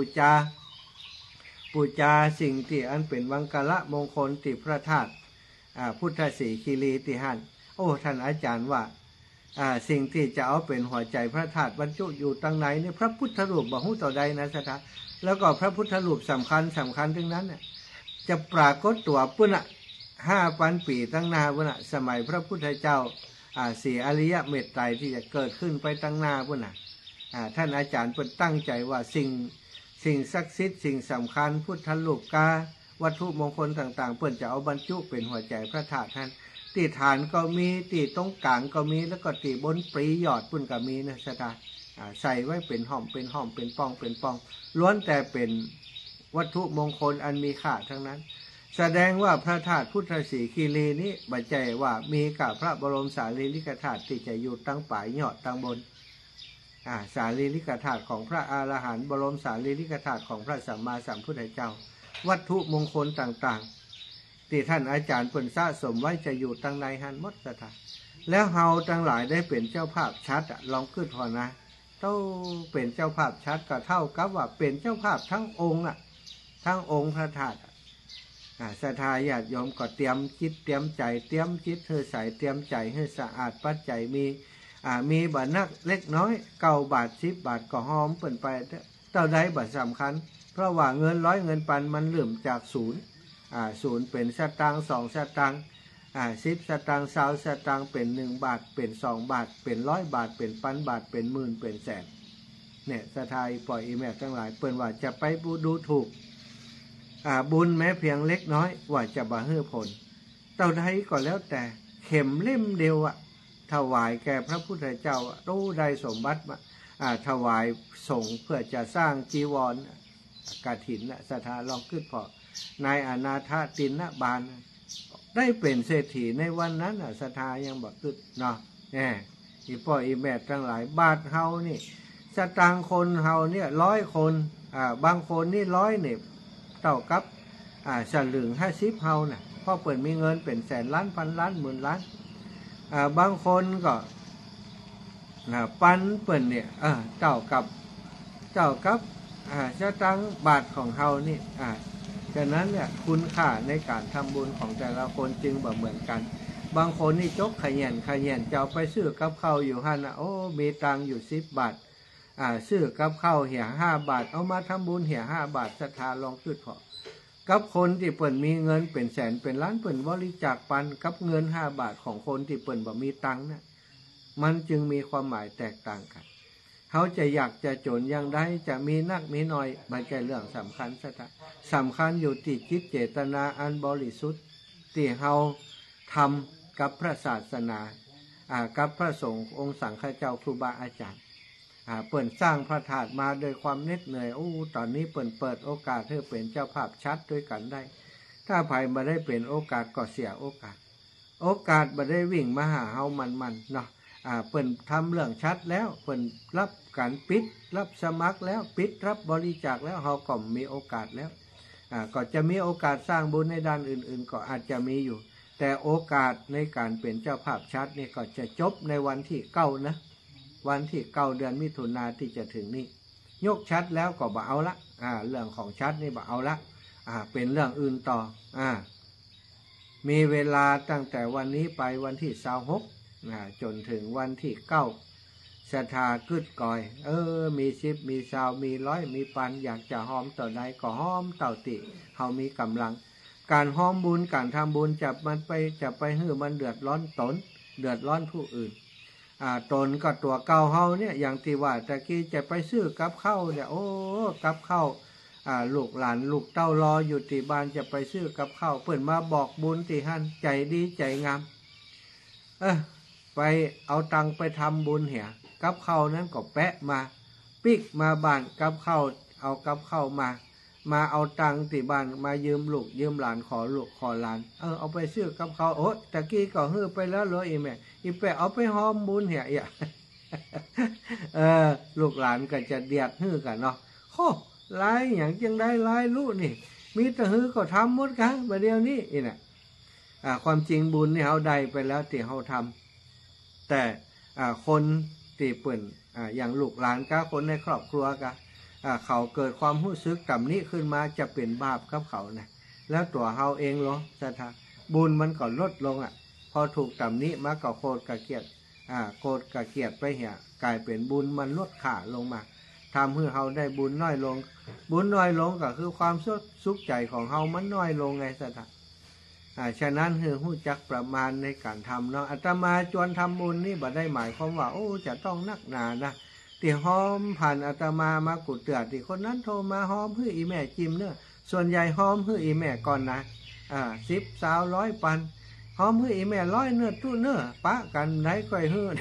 จาสิ่งที่อันเป็นวังกะละมงคลติพระธาตุพุทธศรีคีรีติหันท่านอาจารย์ว่าสิ่งที่จะเอาเป็นหัวใจพระธาตุบรรจุอยู่ตั้งไหนเนี่ยพระพุทธรูปบ่ฮู้ต่อใดนะศรัทธาแล้วก็พระพุทธรูปสำคัญทั้งนั้นเนี่ยจะปรากฏตัวปุณะ5,000 ปีตั้งหน้าปุณะสมัยพระพุทธเจ้าสี่อริยเมตไตรที่จะเกิดขึ้นไปตั้งหน้าปุณะท่านอาจารย์เปิดตั้งใจว่าสิ่งศักดิ์สิทธิ์สิ่งสำคัญพุทธลูกกาวัตถุมงคลต่างๆเปิ่นจะเอาบรรจุเป็นหัวใจพระธาตุท่านตีฐานก็มีตีตรงกลางก็มีแล้วก็ตีบนปรียอดปุ่นก็มีนะสตาใส่ไว้เป็นห้อมเป็นห้อมเป็นป้องเป็นป้องล้วนแต่เป็นวัตถุมงคลอันมีค่าทั้งนั้นแสดงว่าพระธาตุพุทธศรีคีรีนี้บัจจัยว่ามีกับพระบรมสารีริกธาตุที่จะอยู่ตั้งปลายยอดตั้งบนสารีริกธาตุของพระอรหันต์บรมสารีริกธาตุของพระสัมมาสัมพุทธเจ้าวัตถุมงคลต่างๆที่ท่านอาจารย์เปิ่นสะสมไว้จะอยู่ตั้งในหันหมดสถานแล้วเฮาทั้งหลายได้เป็นเจ้าภาพชัดลองขึ้นพอนะเท่าเป็นเจ้าภาพชัดก็เท่ากับว่าเป็นเจ้าภาพทั้งองค์ทั้งองค์พระธาตุศรัทธาญาติโยมก็เตรียมคิดเตรียมใจเตรียมจิตให้ใสเตรียมใจให้สะอาดปัจจัยมีบาทนักเล็กน้อย9 บาท10 บาทก็หอมเปิ่นไปเท่าใดบัดสำคัญเพราะว่าเงิน100เงินปันมันเริ่มจากศูนย์เป็นสตางค์2 สตางค์10 สตางค์20 สตางค์เป็น1 บาทเป็น2 บาทเป็น100 บาทเป็นพันบาทเป็นหมื่นเป็นแสนเนี่ยศรัทธาปล่อยอีแม่ทั้งหลายเปิ่นว่าจะไปดูถูกบุญแม้เพียงเล็กน้อยว่าจะบ่ให้ผลเท่าใดก็แล้วแต่เข็มเล่มเดียวถวายแก่พระพุทธเจ้ารู้ได้สมบัติมาถวายสงฆ์เพื่อจะสร้างจีวรกฐินศรัทธาลองขึ้นพอนายอนาถตินบาลได้เป็นเศรษฐีในวันนั้นศรัทธายังบอกขึ้นเนาะอีพ่ออีแม่ทั้งหลายบาทเฮานี่สตางค์คนเฮาเนี่ย100 คนบางคนนี่100เนี่ยเท่ากับสลึง50เฮาน่ะเพราะเปิ่นมีเงินเป็นแสนล้านพันล้านหมื่นล้านบางคนก็ปันเปิ่นเนี่ยเท่ากับสตางค์บาทของเฮานี่ฉะนั้นเนี่ยคุณค่าในการทำบุญของแต่ละคนจึงบ่เหมือนกันบางคนนี่จกขยันจะเอาไปซื้อกับข้าวอยู่หั่นโอ้มีตังอยู่10 บาทซื้อกับข้าวเหี่ย5 บาทเอามาทำบุญเหี่ย5 บาทศรัทธาลองขึ้นพอกับคนที่เปิ่นมีเงินเป็นแสนเป็นล้านเปิ่นบริจาคปันกับเงิน5 บาทของคนที่เปิ่นบ่มีตังค์นะมันจึงมีความหมายแตกต่างกันเขาจะอยากจะจนอย่างใดจะมีนักมีน้อยไม่ใช่เรื่องสำคัญซะท่าสำคัญอยู่ที่จิตเจตนาอันบริสุทธิ์ที่เขาทำกับพระศาสนากับพระสงฆ์องค์สังฆเจ้าครูบาอาจารย์เปิ่นสร้างพระธาตุมาโดยความเหน็ดเหนื่อยตอนนี้เปิ่นเปิดโอกาสให้เป็นเจ้าภาพชัดด้วยกันได้ถ้าไผมาได้เป็นโอกาสก็เสียโอกาสมาได้วิ่งมาหาเฮามันเนาะเปิ่นทำเรื่องชัดแล้วเปิ่นรับการปิดรับสมัครแล้วปิดรับบริจาคแล้วเฮาก็มีโอกาสแล้วก็จะมีโอกาสสร้างบุญในด้านอื่นๆก็อาจจะมีอยู่แต่โอกาสในการเป็นเจ้าภาพชัดนี่ก็จะจบในวันที่9นะวันที่9 เดือนมิถุนายนที่จะถึงนี้ยกชัดแล้วก็บ่เอาละเรื่องของชัดนี่บ่เอาละเป็นเรื่องอื่นต่อมีเวลาตั้งแต่วันนี้ไปวันที่26จนถึงวันที่9ศรัทธากึดก่อยมี10มี20มี100มีพันอยากจะหอมต่อใดก็หอมเต่าติเฮามีกำลังการหอมบุญการทำบุญจะไปให้มันเดือดร้อนตนเดือดร้อนผู้อื่นตนก็ตัวเก่าเฮาเนี่ยอย่างที่ว่าตะกี้จะไปซื้อกับข้าวเนี่ยกับข้าวลูกหลานลูกเต้ารออยู่ที่บ้านจะไปซื้อกับข้าวเพิ่นมาบอกบุญที่หั่นใจดีใจงามไปเอาตังไปทำบุญเหี่ยกับข้าวนั้นก็แปะมาปิกมาบ้านกับข้าวเอากับข้าวมาเอาตังที่บ้านมายืมลูกยืมหลานขอลูกขอหลานเอาไปซื้อกับข้าวตะกี้ก็ฮื้อไปแล้วเหรออีแม่อีแปะเอาไปหอมบุญเหี่ยลูกหลานก็จะเดียดฮื้อกันเนาะโหลายอย่างจังได้ลายลูกนี่มีแต่ฮื้อก็ทำหมดกันประเดี๋ยวนี้น่ะความจริงบุญนี่เฮาได้ไปแล้วที่เฮาทำแต่คนที่เปิ่นอย่างลูกหลานก็คนในครอบครัวก็เขาเกิดความรู้สึกต่ำนี้ขึ้นมาจะเป็นบาปกับเขานะแล้วตัวเฮาเองเหรอศรัทธาบุญมันก็ลดลงพอถูกต่ำนี้มาก็โคตรกะเกียดไปเหี่ยกลายเป็นบุญมันลดขาลงมาทำให้เราได้บุญน้อยลงบุญน้อยลงก็คือความสุขใจของเรามันน้อยลงไงสัตว์ฉะนั้นคือหู้จักประมาณในการทำเนาะอาตมาจวนทำบุญนี่บ่ได้หมายความว่าโอ้จะต้องนักหนานะที่หอมผ่านอาตมามากุดเตือดที่คนนั้นโทรมาหอมเพื่ออีแม่จิ้มเนอะส่วนใหญ่หอมเพื่ออีแม่ก่อนนะ10 สาว100 ปันหอมเพื่ออีแม่100เนื้อตู้เนื้อปะกันได้ก่อยเฮือ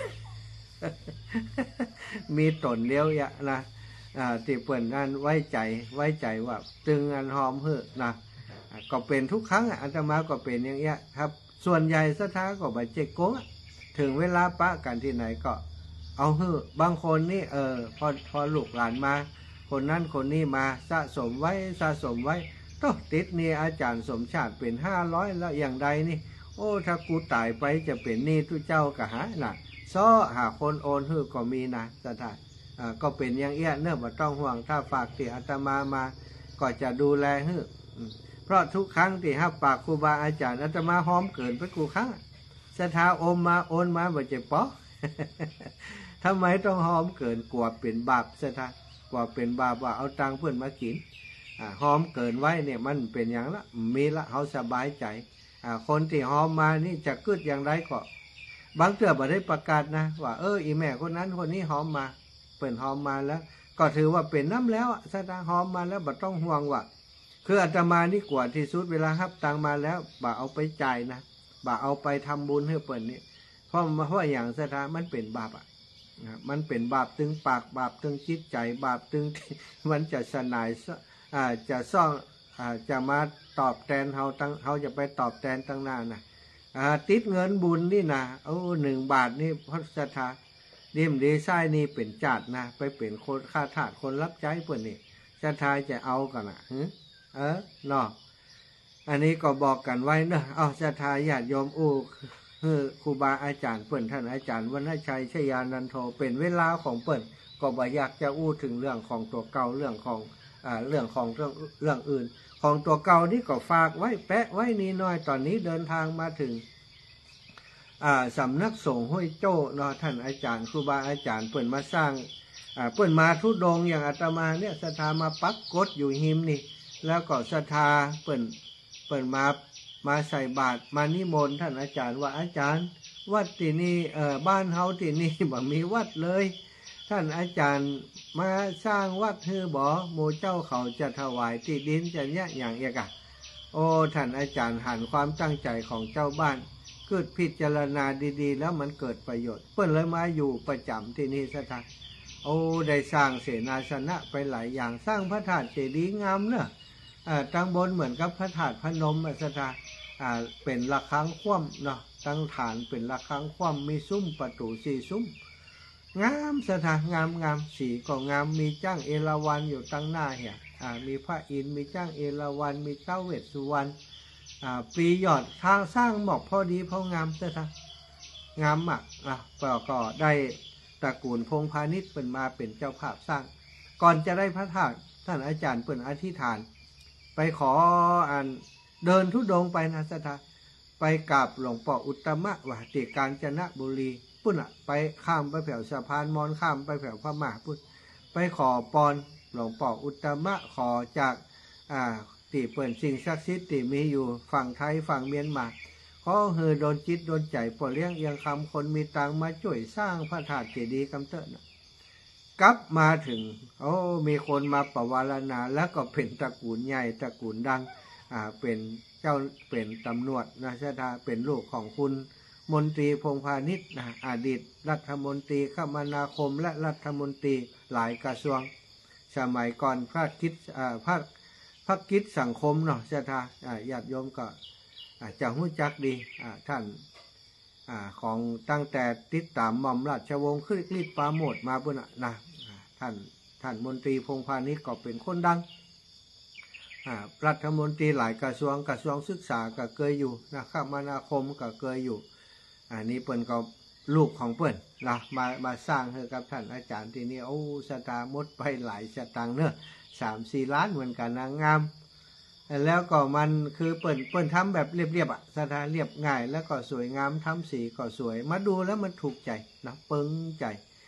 มีตนเดียวอย่านะที่เปิ่นนั่นไว้ใจว่าตึงอันหอมเฮือนะก็เป็นทุกครั้งอาตมาก็เป็นอย่างเงี้ยครับส่วนใหญ่สถาก็บ่เจ๊กโกงถึงเวลาปะกันที่ไหนก็เอาเฮือบางคนนี่พอลูกหลานมาคนนั้นคนนี้มาสะสมไว้ต้องติดนี่อาจารย์สมชาติเป็น500แล้วอย่างใดนี่โอ้ถ้ากูตายไปจะเป็นนี่ทุเจ้ากะหาน่ะซ้อหาคนโอนฮือก็มีนะสถานก็เป็นอย่างเอี้ยเนื่อบ่ต้องห่วงถ้าฝากที่อาตมามาก็จะดูแลฮือเพราะทุกครั้งที่ปากครูบาอาจารย์อาตมาหอมเกินไปกูครั้งสถาโอนมาบ่เจ็บปอ ทำไมต้องหอมเกินกลัวเป็นบาปสถากลัวเป็นบาปว่าเอาตังเพื่อนมากินหอมเกินไว้เนี่ยมันเป็นอย่างละมีละเขาสบายใจคนที่หอมมานี่จะกึดอย่างไรก็บางเตือบ่ได้ประกาศนะว่าอีแม่คนนั้นคนนี้หอมมาเปิ่นหอมมาแล้วก็ถือว่าเป็นน้ำแล้วสถาหอมมาแล้วบ่ต้องห่วงว่าคืออาตมานี่กว่าที่สุดเวลารับตังมาแล้วบ่เอาไปจ่ายนะบ่เอาไปทำบุญให้เปิ่นนี่เพราะอย่างสถามันเป็นบาปมันเป็นบาปตึงปากบาปตึงจิตใจบาปตึงมันจะสนายจะซ่องจะมาตอบแทนเขาจะไปตอบแทนตั้งหน้านะติดเงินบุญนี่นะ1 บาทนี่พระสัทธาดิมดีไซน์นี่เป็นจาดนะไปเป็นคนค่าทาสคนรับใช้เพื่อนนี่สัทธาจะเอากันนะเนาะอันนี้ก็บอกกันไว้เนอะสัทธาญาติโยมครูบาอาจารย์เปิ่นท่านอาจารย์วรรณชัยชยานันโทเป็นเวลาของเปิ่นก็บ่อยากจะถึงเรื่องของตัวเก่าเรื่องของเรื่องอื่นของตัวเก่านี่ก็ฝากไว้แปะไว้นี่น้อยตอนนี้เดินทางมาถึงสำนักสงฆ์ห้วยโจ้เนาะท่านอาจารย์ครูบาอาจารย์เปิ่นมาสร้างเปิ่นมาทุดงอย่างอาตมาเนี่ยศรัทธามาปักกดอยู่หิมนี่แล้วก็ศรัทธาเปิ่นมาใส่บาตรมานิมนต์ท่านอาจารย์ว่าอาจารย์วัดที่นี่บ้านเฮาที่นี่บ่มีวัดเลยท่านอาจารย์มาสร้างวัดฮือบ่หมู่เจ้าเขาจะถวายที่ดินจะเนี่ยอย่างเอกะท่านอาจารย์หันความตั้งใจของเจ้าบ้านเกิดพิจารณาดีๆแล้วมันเกิดประโยชน์เปิ้นเลยมาอยู่ประจำที่นี่ซะท่านได้สร้างเสนาสนะไปหลายอย่างสร้างพระธาตุเจดีย์งามเนอะตั้งบนเหมือนกับพระธาตุพนมซะท่านเป็นระฆังคว่ำเนาะตั้งฐานเป็นระฆังคว่ำมีซุ้มประตู4 ซุ้มงามสถานงามสีก็งามมีจ้างเอราวัณอยู่ตั้งหน้าเหี่ยมีพระอินทร์มีจ้างเอราวัณมีเจ้าเวสสุวรรณปีหยอดทางสร้างหมอกพอดีพองามสถานงามมากก็ได้ตระกูลพงพาณิชย์เป็นมาเป็นเจ้าภาพสร้างก่อนจะได้พระธาตุท่านอาจารย์เปิ่นอธิษฐานไปขอเดินทุดงไปนะสถานไปกราบหลวงพ่ออุตตมะวะติกาญจนบุรีปุ่นไปข้ามไปแผ่วสะพานมอนข้ามไปแผ่วพม่าปุ่นไปขอปอนหลวงพ่ออุตตมะขอจากที่เปิ่นสิ่งศักดิ์สิทธิ์ที่มีอยู่ฝั่งไทยฝั่งเมียนมาขอเฮอโดนจิตโดนใจปวดเลี้ยงเอียงคำคนมีตังมาช่วยสร้างพระธาตุเจดีย์กำเตินะกลับมาถึงมีคนมาประวารณาแล้วก็เป็นตระกูลใหญ่ตระกูลดังเป็นเจ้าเป็นตำรวจนะชะตาเป็นลูกของคุณมนตรีพงพาณิชย์นะอดีตรัฐมนตรีคมนาคมและรัฐมนตรีหลายกระทรวงสมัยก่อนพระกิจสังคมเนาะชะตาญาติโยมก็จะรู้จักดีท่านของตั้งแต่ติดตามหม่อมราชวงศ์คริสต์ปราโมทมาปุ่นนะท่านมนตรีพงพาณิชย์ก็เป็นคนดังรัฐมนตรีหลายกระทรวงศึกษาก็เคยอยู่นะคมนาคมก็เคยอยู่นี่เปิ้นก็ลูกของเปิ้นนะมาสร้างให้กับท่านอาจารย์ที่นี่สตางค์หมดไปหลายสตางค์เนอะ3-4 ล้านเหมือนกันนะงามแล้วก็มันคือเปิ้นทำแบบเรียบๆสถานเรียบง่ายแล้วก็สวยงามทำสีก็สวยมาดูแล้วมันถูกใจนะปึ้งใจ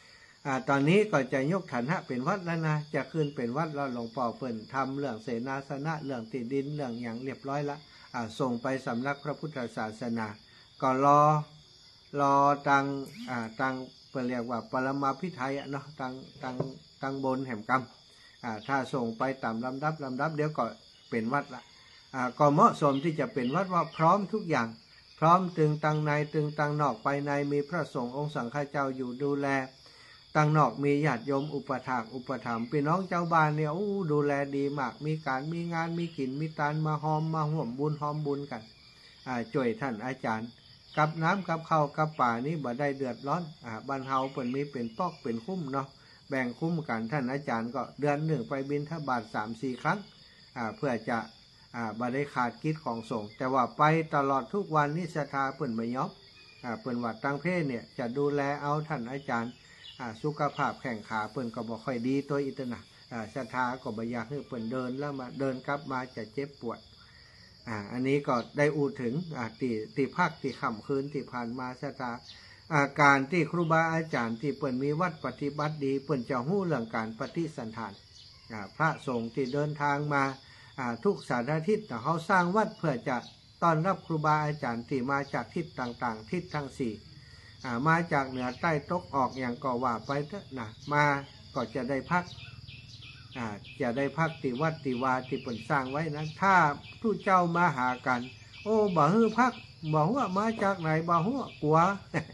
ตอนนี้ก็จะยกฐานะเป็นวัดแล้วนะจะขึ้นเป็นวัดแล้วหลวงพ่อเปิ่นทำเรื่องเสนาสนะเรื่องที่ดินเรื่องอย่างเรียบร้อยละส่งไปสำนักพระพุทธศาสนาก็รอตังเปิ่นเรียกว่าปรมาภิไธยเนาะตังบนแห่งกรรมถ้าส่งไปตามลำดับเดี๋ยวก็เป็นวัดละก็เหมาะสมที่จะเป็นวัดว่าพร้อมทุกอย่างพร้อมตึงตังในตึงตังนอกไปในมีพระสงฆ์องค์สังฆเจ้าอยู่ดูแลตังนอกมีญาติโยมอุปถากอุปถัมภ์พี่น้องเจ้าบ้านเนี่ยดูแลดีมากมีการมีงานมีกินมีตานมาหอมมาห่วมบุญหอมบุญกันช่วยท่านอาจารย์กับน้ำกับข้าวกับป่านี้บ่ได้เดือดร้อนบ้านเฮาเปิ่นมีเป็นปอกเป็นคุ้มเนาะแบ่งคุ้มกันท่านอาจารย์ก็เดือนหนึ่งไปบิณฑบาต 3-4 ครั้งเพื่อจะบ่ได้ขาดกิจของสงฆ์แต่ว่าไปตลอดทุกวันนี้ศรัทธาเปิ่นไม่ยอมเปิ่นว่าตั้งเพศเนี่ยจะดูแลเอาท่านอาจารย์สุขภาพแข้งขาเปิ่นก็บ่ค่อยดีตัวอิตนะศรัทธาก็บ่อยากให้เปิ่นเดินแล้วมาเดินกลับมาจะเจ็บปวดอันนี้ก็ได้อูถึงที่ภาคที่ค่ำคืนที่ผ่านมาศรัทธาอาการที่ครูบาอาจารย์ที่เปิ่นมีวัดปฏิบัติดีเปิ่นจะฮู้เรื่องการปฏิสันทานพระสงฆ์ที่เดินทางมาทุกสารทิศเขาสร้างวัดเพื่อจะต้อนรับครูบาอาจารย์ที่มาจากทิศต่างๆทิศทั้งสี่มาจากเหนือใต้ตกออกอย่างก็ว่าไปเถอะนะมาก็จะได้พักจะได้พักที่วัดที่วาที่เปิ่นสร้างไว้นะถ้าผู้เจ้ามาหากันบ่ฮื้อพักบ่ฮู้ว่ามาจากไหนบ่ฮู้กลัว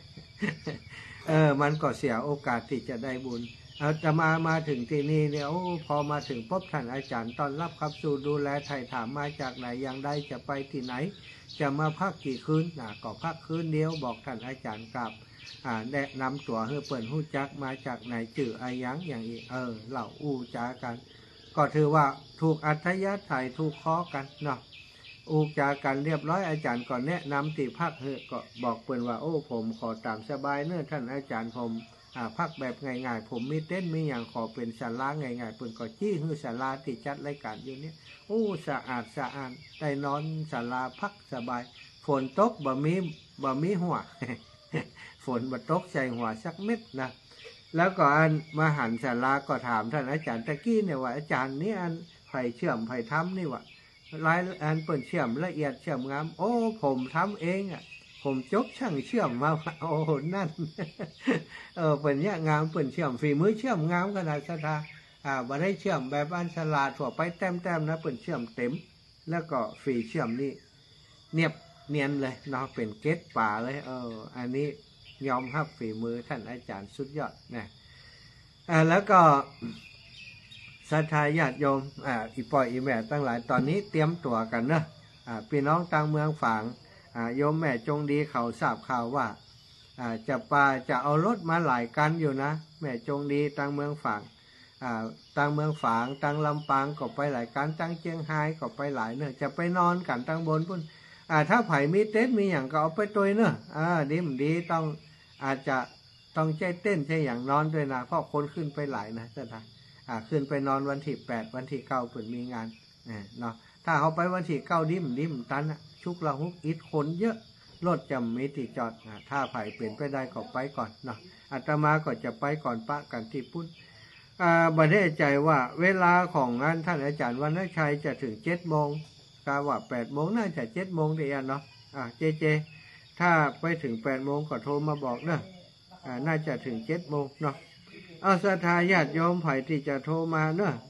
มันก็เสียโอกาสที่จะได้บุญจะมาถึงที่นี่เนี่ยพอมาถึงพบท่านอาจารย์ต้อนรับครับสู่ดูแลไถ่ถามมาจากไหนอย่างใดจะไปที่ไหนจะมาพักกี่คืนก็พักคืนเดียวบอกท่านอาจารย์กลับแนะนำตัวให้เปิ่นฮู้จักมาจากไหนจื่ออายังอย่างอีกเล่าอู้จากันก็ถือว่าถูกอัธยาศัยถูกข้อกันเนาะอูจากันเรียบร้อยอาจารย์ก็แนะนำติพักก็บอกเปิ่นว่าผมขอตามสบายเนื่อท่านอาจารย์ผมพักแบบง่ายๆผมมีเต้นมีอย่างขอเป็นศาลาง่ายๆเปิ่นก็จี้ฮือศาลาที่จัดรายการอยู่เนี่ยสะอาดได้นอนศาลาพักสบายฝนตกบ่มีหัว ฝนบ่ตกใส่หัวสักเม็ดนะแล้วก็มาหันศาลาก็ถามท่านอาจารย์ตะกี้เนี่ยว่าอาจารย์นี่ไผเชื่อมไผทำนี่วะรายเปิ่นเชื่อมละเอียดเชื่อมงามผมทำเองผมจบช่างเชื่อมมานั่น เปิ่นเนี่ยงามเปิ่นเชื่อมฝีมือเชื่อมงามขนาดศรัทธาบ่ได้เชื่อมแบบอันฉลาดทั่วไปแต้มๆนะเปิ่นเชื่อมเต็มแล้วก็ฝีเชื่อมนี่เนียนเลยเนาะเป็นเกล็ดป่าเลยอันนี้ยอมรับฝีมือท่านอาจารย์สุดยอดนะแล้วก็ศรัทธาญาติโยมอีปอยอีแม่ตั้งหลายตอนนี้เตรียมตัวกันเนอะพี่น้องต่างเมืองฝางโยมแม่จงดีเขาทราบข่าวว่าจะเอารถมาหลายกันอยู่นะแม่จงดีต่างเมืองฝางต่างเมืองฝางต่างลำปางก็ไปหลายกันต่างเชียงรายก็ไปหลายเนอะจะไปนอนกันต่างบนพุ่นถ้าไผ่มีเต้นมีอย่างก็เอาไปตัวเนอะดีต้องอาจจะต้องใจเต้นใจอย่างนอนด้วยนะเพราะคนขึ้นไปหลายนะท่านขึ้นไปนอนวันที่8วันที่9เปิ่นมีงานเนาะถ้าเขาไปวันที่9ดิ่มตันชุกละหุกอิดคนเยอะรถจำมีที่จอดถ้าไผ่เปลี่ยนไปได้ก็ไปก่อนเนาะอาตมาก็จะไปก่อนปะกันที่พุ่นบันแน่ใจว่าเวลาของงานท่านอาจารย์วรรณชัยจะถึง7 โมงกาว่า8 โมงน่าจะ7 โมงเดียวเนาะเจถ้าไปถึง8 โมงก็โทรมาบอกเนอะน่าจะถึง7 โมงเนาะศรัทธาญาติโยมไผ่ที่จะโทรมาเนอะ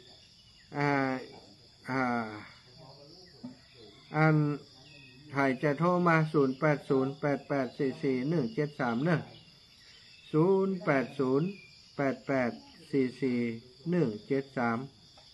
ไผ่จะโทรมา0808844173เนอะ0808844173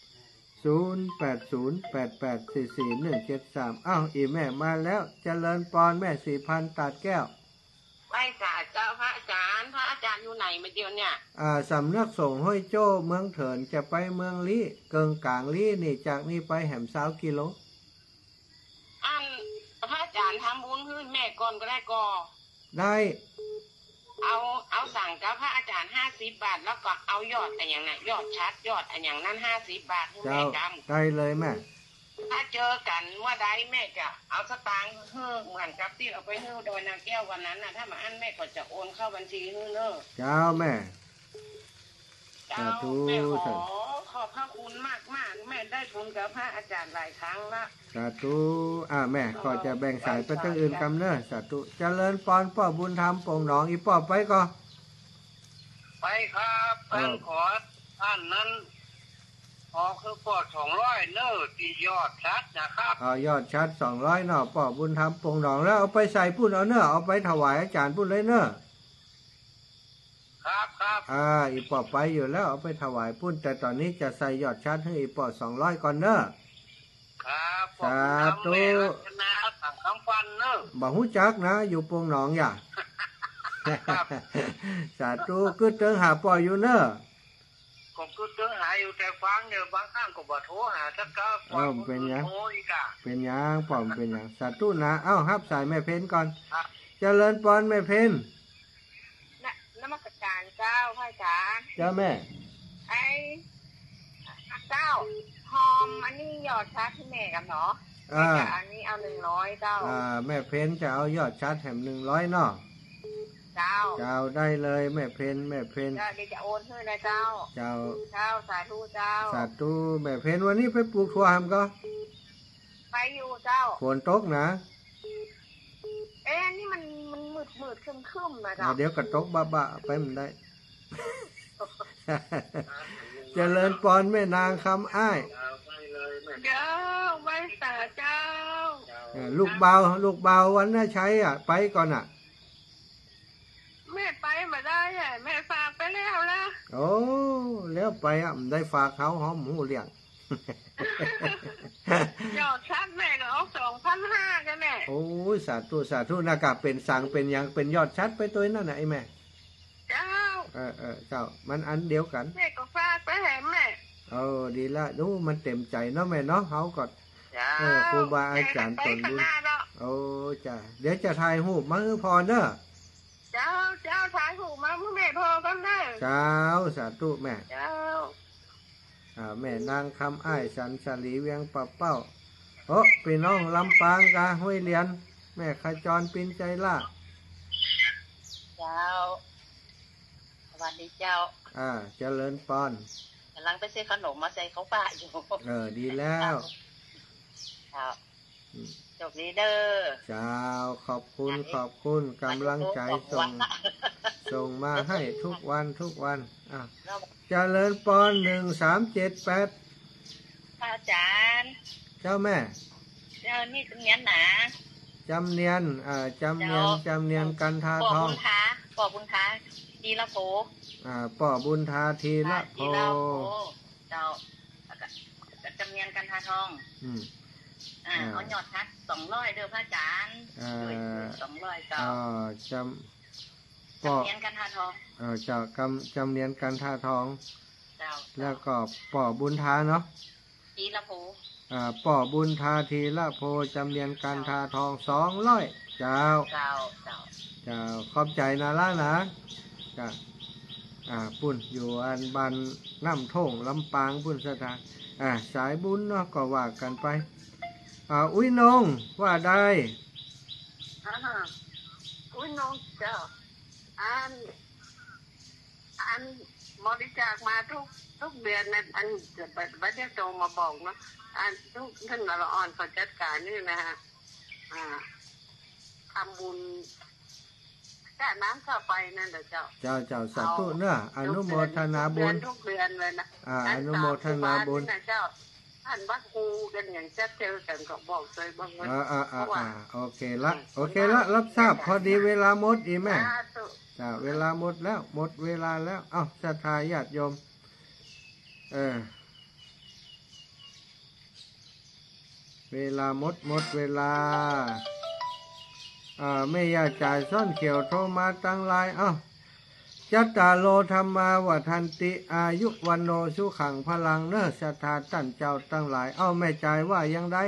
0808844173อีแม่มาแล้วเจริญปอนแม่4,000ตัดแก้วไปกราบเจ้าพระอาจารย์อยู่ไหนมาเดียวเนี่ยสำนักสงฆ์ห้วยโจ้เมืองเถินจะไปเมืองลี้เกิงกลางลี้นี่จากนี่ไปแหม20 กิโลพระอาจารย์ทำบุญขึ้นแม่ก่อนก็ได้ได้เอาสั่งกับพระอาจารย์50 บาทแล้วก็เอายอดอันอย่างนั้นยอดชัดยอดอันอย่างนั้น50 บาทให้แม่จำได้เลยแม่ถ้าเจอกันเมื่อใดแม่จะเอาสตางค์เหมือนกับที่เอาไปโดยนางแก้ววันนั้นนะถ้ามาอันแม่ก็จะโอนเข้าบัญชีเนอะเจ้าแม่เจ้าแม่ขอบพระคุณมากมากแม่ได้ทุนกับพระอาจารย์หลายครั้งละสาธุแม่ก็จะแบ่งสายไปตั้งอื่นกำเนิดสาธุเจริญปอนป่อบุญธรรมโป่งหนองอีป่อไปก็ไปครับเพิ่นขอท่านนั้นพอคือปอด200เนอที่ยอดชัดนะครับยอดชัด200เนาะป่อบุญธรรมโป่งหนองแล้วเอาไปใส่พุ่นเอาเนอะเอาไปถวายอาจารย์พุ่นเลยเนอะครับอีป่อไปอยู่แล้วเอาไปถวายพุ่นแต่ตอนนี้จะใส่ยอดชัดให้อีป่อ200ก่อนเนอะครับสาธุนะสั่งคำฟันเนอะบ่ฮู้จักนะอยู่โป่งหนองอย่าสาธุคือเติงหาป่ออยู่เนอะผมคือเติงหาอยู่แต่ฟังเนี่ยบางครั้งก็บ่โทรหาสักก็เป็นหยังโทรอีกอ่ะเป็นหยังป่อมเป็นหยังสาธุนะรับสายแม่เพ็ญก่อนเจริญปอนแม่เพ็ญนมัสการเจ้าพระอาจารย์เจ้าแม่เจ้าหอมอันนี้ยอดชัดที่แม่กันเนาะอันนี้เอา100เจ้าแม่เพ็ญจะเอายอดชัดแถม100เนาะเจ้าได้เลยแม่เพ็ญเดี๋ยวจะโอนให้นะเจ้าสาธุเจ้าสาธุแม่เพ็ญวันนี้ไปปลูกถั่วหำก็ไปอยู่เจ้าฝนตกนะนี่มันมืดคึมๆนะเจ้าเดี๋ยวกระตกบ้าไปมันได้เจริญปอนแม่นางคำอ้ายเจ้าไว้สาเจ้าลูกเบาวันน่าใช้ไปก่อนแม่ไปมาได้แม่ฝากไปแล้วนะโอ้แล้วไปมันได้ฝากเขาหอมหมูเลี้ยงยอดชัดแม่ก็เอา2,500กันแม่โอ้ยสาธุนะครับเป็นสั่งเป็นยังเป็นยอดชัดไปตัวนั่นน่ะไอ้แม่เจ้าเจ้ามันอันเดียวกันแม่ก็ฝากไปให้แม่ดีละดูมันเต็มใจเนาะแม่เนาะเฮาก็ครูบาอาจารย์ตนบุญจ้ะเดี๋ยวจะถ่ายรูปมาให้พอเด้อเจ้าถ่ายรูปมาเมื่อแม่พอกันเด้อเจ้าสาธุแม่เจ้าแม่นางคำอ้ายสันสลีเวียงปะเป้าพี่น้องลำปางกาห้วยเลียนแม่ขจรปินใจล่าเจ้าสวัสดีเจ้าเจริญปอนกำลังไปซื้อขนมมาใส่เขาป่าอยู่ดีแล้วจบดีเด้อเจ้าขอบคุณกำลังใจส่งมาให้ทุกวันเจริญปอน1378 พระอาจารย์เจ้าแม่นี่จำเนียนหนาจำเนียนกันทาทองป่อบุญทาทีละโพป่อบุญทาทีละโพเจ้าจำเนียนกันทาทองเอายอดทัด200เด้อพระอาจารย์200เจ้าจำเนียนกันทาทองจำเนียนกันทาทองแล้วก็ป่อบุญทาเนาะทีละโพป่อบุญทาทีละโพจำเนียนกันทาทอง200เจ้าขอบใจนะล่ะนะจ้าปุ่นอยู่อันบันน้ำท่งลำปางปุ่นสถานสายบุญเนาะก็ว่ากันไปอุ้ยน้องว่าได้อุ้ยน้องเจ้าอันบริจาคมาทุกเดือนนะอันจะบัตรโตมาบอกเนาะอันทุกท่านละอ่อนเขาจัดการนี่นะฮะทำบุญแค่น้ำเข้าไปนั่นแหละเจ้าสาธุเนอะอนุโมทนาบุญทุกเดือนเลยนะอนุโมทนาบุญเจ้าท่านวัดครูกันอย่างจะเจอกันก็บอกเลยบางวันโอเคละรับทราบพอดีเวลาหมดอีแม่เวลาหมดเวลาแล้วศรัทธาญาติโยมเวลาหมดเวลาไม่อยากจ่ายซ่อนเขียวโทรมาตั้งไลน์จัตตาโลธรรมาวัฏันติอายุวันโนสุขังพลังเนศรัทธาตั้นเจ้าตั้งหลายแม่จ่ายว่ายังไง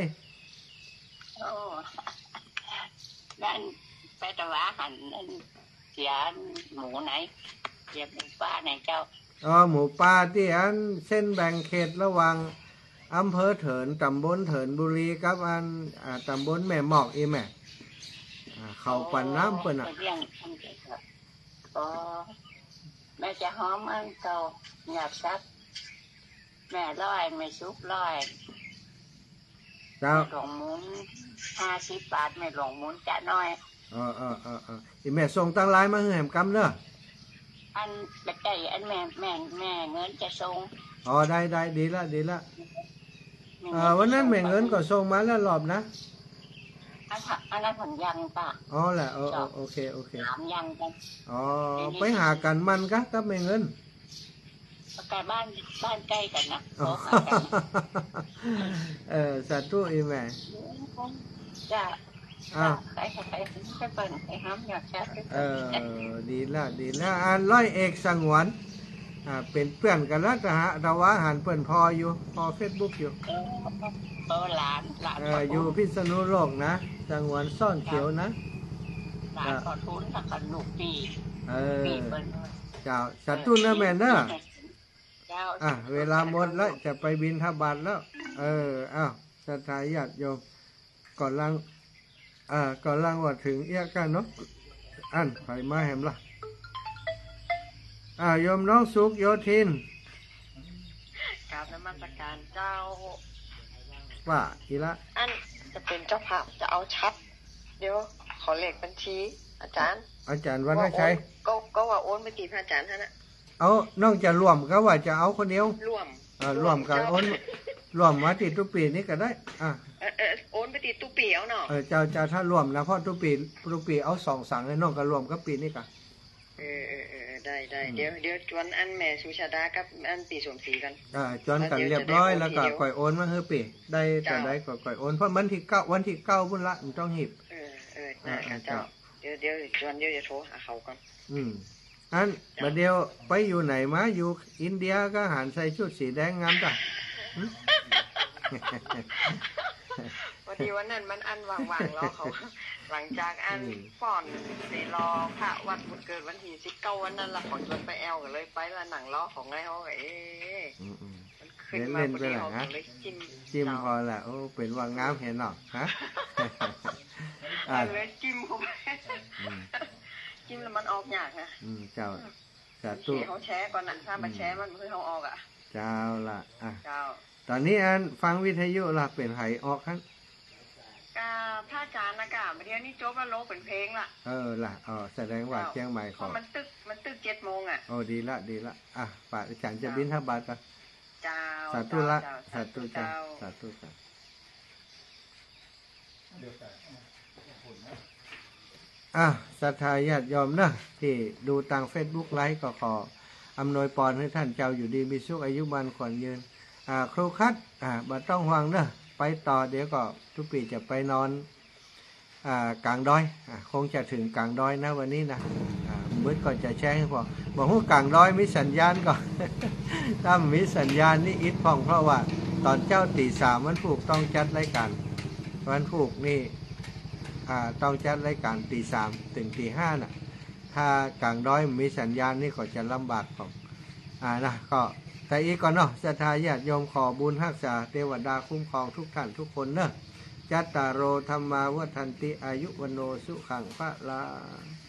นั่นไปตลาดหันเสียหมูไหนเสียหมูป้าไหนเจ้าหมูป่าที่อันเส้นแบ่งเขตระหว่างอำเภอเถินตำบลเถินบุรีกับอันตำบลแม่หมอกแม่เขาปั่นน้ำเปิ้นแม่จะหอมอันเก่าหยาบซักแม่ร้อยแม่ซุปร้อยเจ้าหลงมุน50 บาทแม่หลงมุนจะน้อยอีแม่ส่งตั้งไลน์มาให้แหมกำเนอะอันตะไก่อันแม่เงินจะส่งได้ดีละวันนั้นแม่เงินก็ส่งมาแล้วรอบนะอันนั้นผลยังป่ะแหละโอเคถามยังกันไปหากันมันกะกับแม่เงินแต่บ้านใกล้กันนะสาธุอีแม่จ้าใครเปิดใครห้ามหยอดแชทดีละร้อยเอกสงวนเป็นเพื่อนกันแล้วฮะเราว่าหันเพื่อนพออยู่พอเฟซบุ๊กอยู่หลานอยู่พิษณุโลกนะสงวนซ่อนเขียวนะหลานขอทุนสักกันหนุกปีเจ้าสาธุนะแม่เนอะเวลาหมดแล้วจะไปบิณฑบาตแล้วศรัทธาญาติโยมก่อนลังว่าถึงเอี้ยกันเนาะอันไผมาแหมล่ะโยมน้องสุขโยธินกราบนมัสการเจ้าว่าอีละอันจะเป็นเจ้าภาพจะเอาชัดเดี๋ยวขอเลขบัญชีอาจารย์วรรณชัยก็ว่าโอนไปกี่พระอาจารย์ท่านน่ะน้องจะรวมก็ว่าจะเอาคนเดียวรวมกันโอนรวมมาติดตุปีนี้ก็ได้โอนไปติดตุปีเอาเนาะเจ้าถ้ารวมนะเพราะตุปีเอา2 สั่งให้น้องก็รวมกับปีนี้ก็ได้เดี๋ยวจวนอันแม่สุชาดากับอันปีสมศรีกันจวนกันเรียบร้อยแล้วก็ก่อยโอนมาให้ปีได้แต่ได้ก่อยโอนเพราะวันที่9พุ่นละมันต้องหีบเจ้าเดี๋ยวจวนจะโทรหาเขาก่อนอันบัดเดียวไปอยู่ไหนมาอยู่อินเดียก็หันใส่ชุดสีแดงงามจ้ะวันที่วันนั้นมันอันว่างๆรอเขาหลังจากอันป้อนสีรอพระวัดบุญเกิดวันที่19วันนั้นละขอจนไปแอลกันเลยไปละหนังล้อของไอ้เขามันขึ้นมาพอดีเขาเลยจิ้มพอละโอ้เป็นว่างามเห็นหรอฮะเลยจิ้มเข้าไปจิ้มแล้วมันออกยากนะเจ้าสาธุเขาแชร์ก่อนนะถ้ามาแชร์มันคือเขาออกเจ้าละเจ้าตอนนี้อันฟังวิทยุละเป็นไหออกครับพระอาจารย์นะกะเดี๋ยวนี้จบแล้วโลกเป็นเพลงละล่ะแสดงว่าเชียงใหม่ของมันตึก7 โมงดีละป่าอาจารย์จะบิณฑบาตกันเจ้าสาธุละสาธุเจ้าสาธุจ้าศรัทธาญาติโยมนะที่ดูทาง Facebook ไลฟ์ก็ขออำนวยพรให้ท่านเจ้าอยู่ดีมีสุขอายุมันขวัญยืนครูคัดบ่ต้องห่วงเนอะไปต่อเดี๋ยวก็ทุกปีจะไปนอนกลางดอยคงจะถึงกลางดอยนะวันนี้นะเมื่อก่อนจะแจ้งให้พอบอกว่ากลางดอยมีสัญญาณก่อนถ้ามีสัญญาณนี่อิดพองเพราะว่าตอนเจ้าตี 3วันผูกต้องจัดรายการวันผูกนี่ต้องจัดรายการตี 3ถึงตี 5น่ะถ้ากลางดอยมีสัญญาณนี่ก็จะลำบากของนะก็แต่อีกก่อนเนาะศรัทธาญาติโยมขอบุญรักษาเทวดาคุ้มครองทุกท่านทุกคนเนอะจัตตารโอธรรมาวัฏันติอายุวโนสุขังพระลา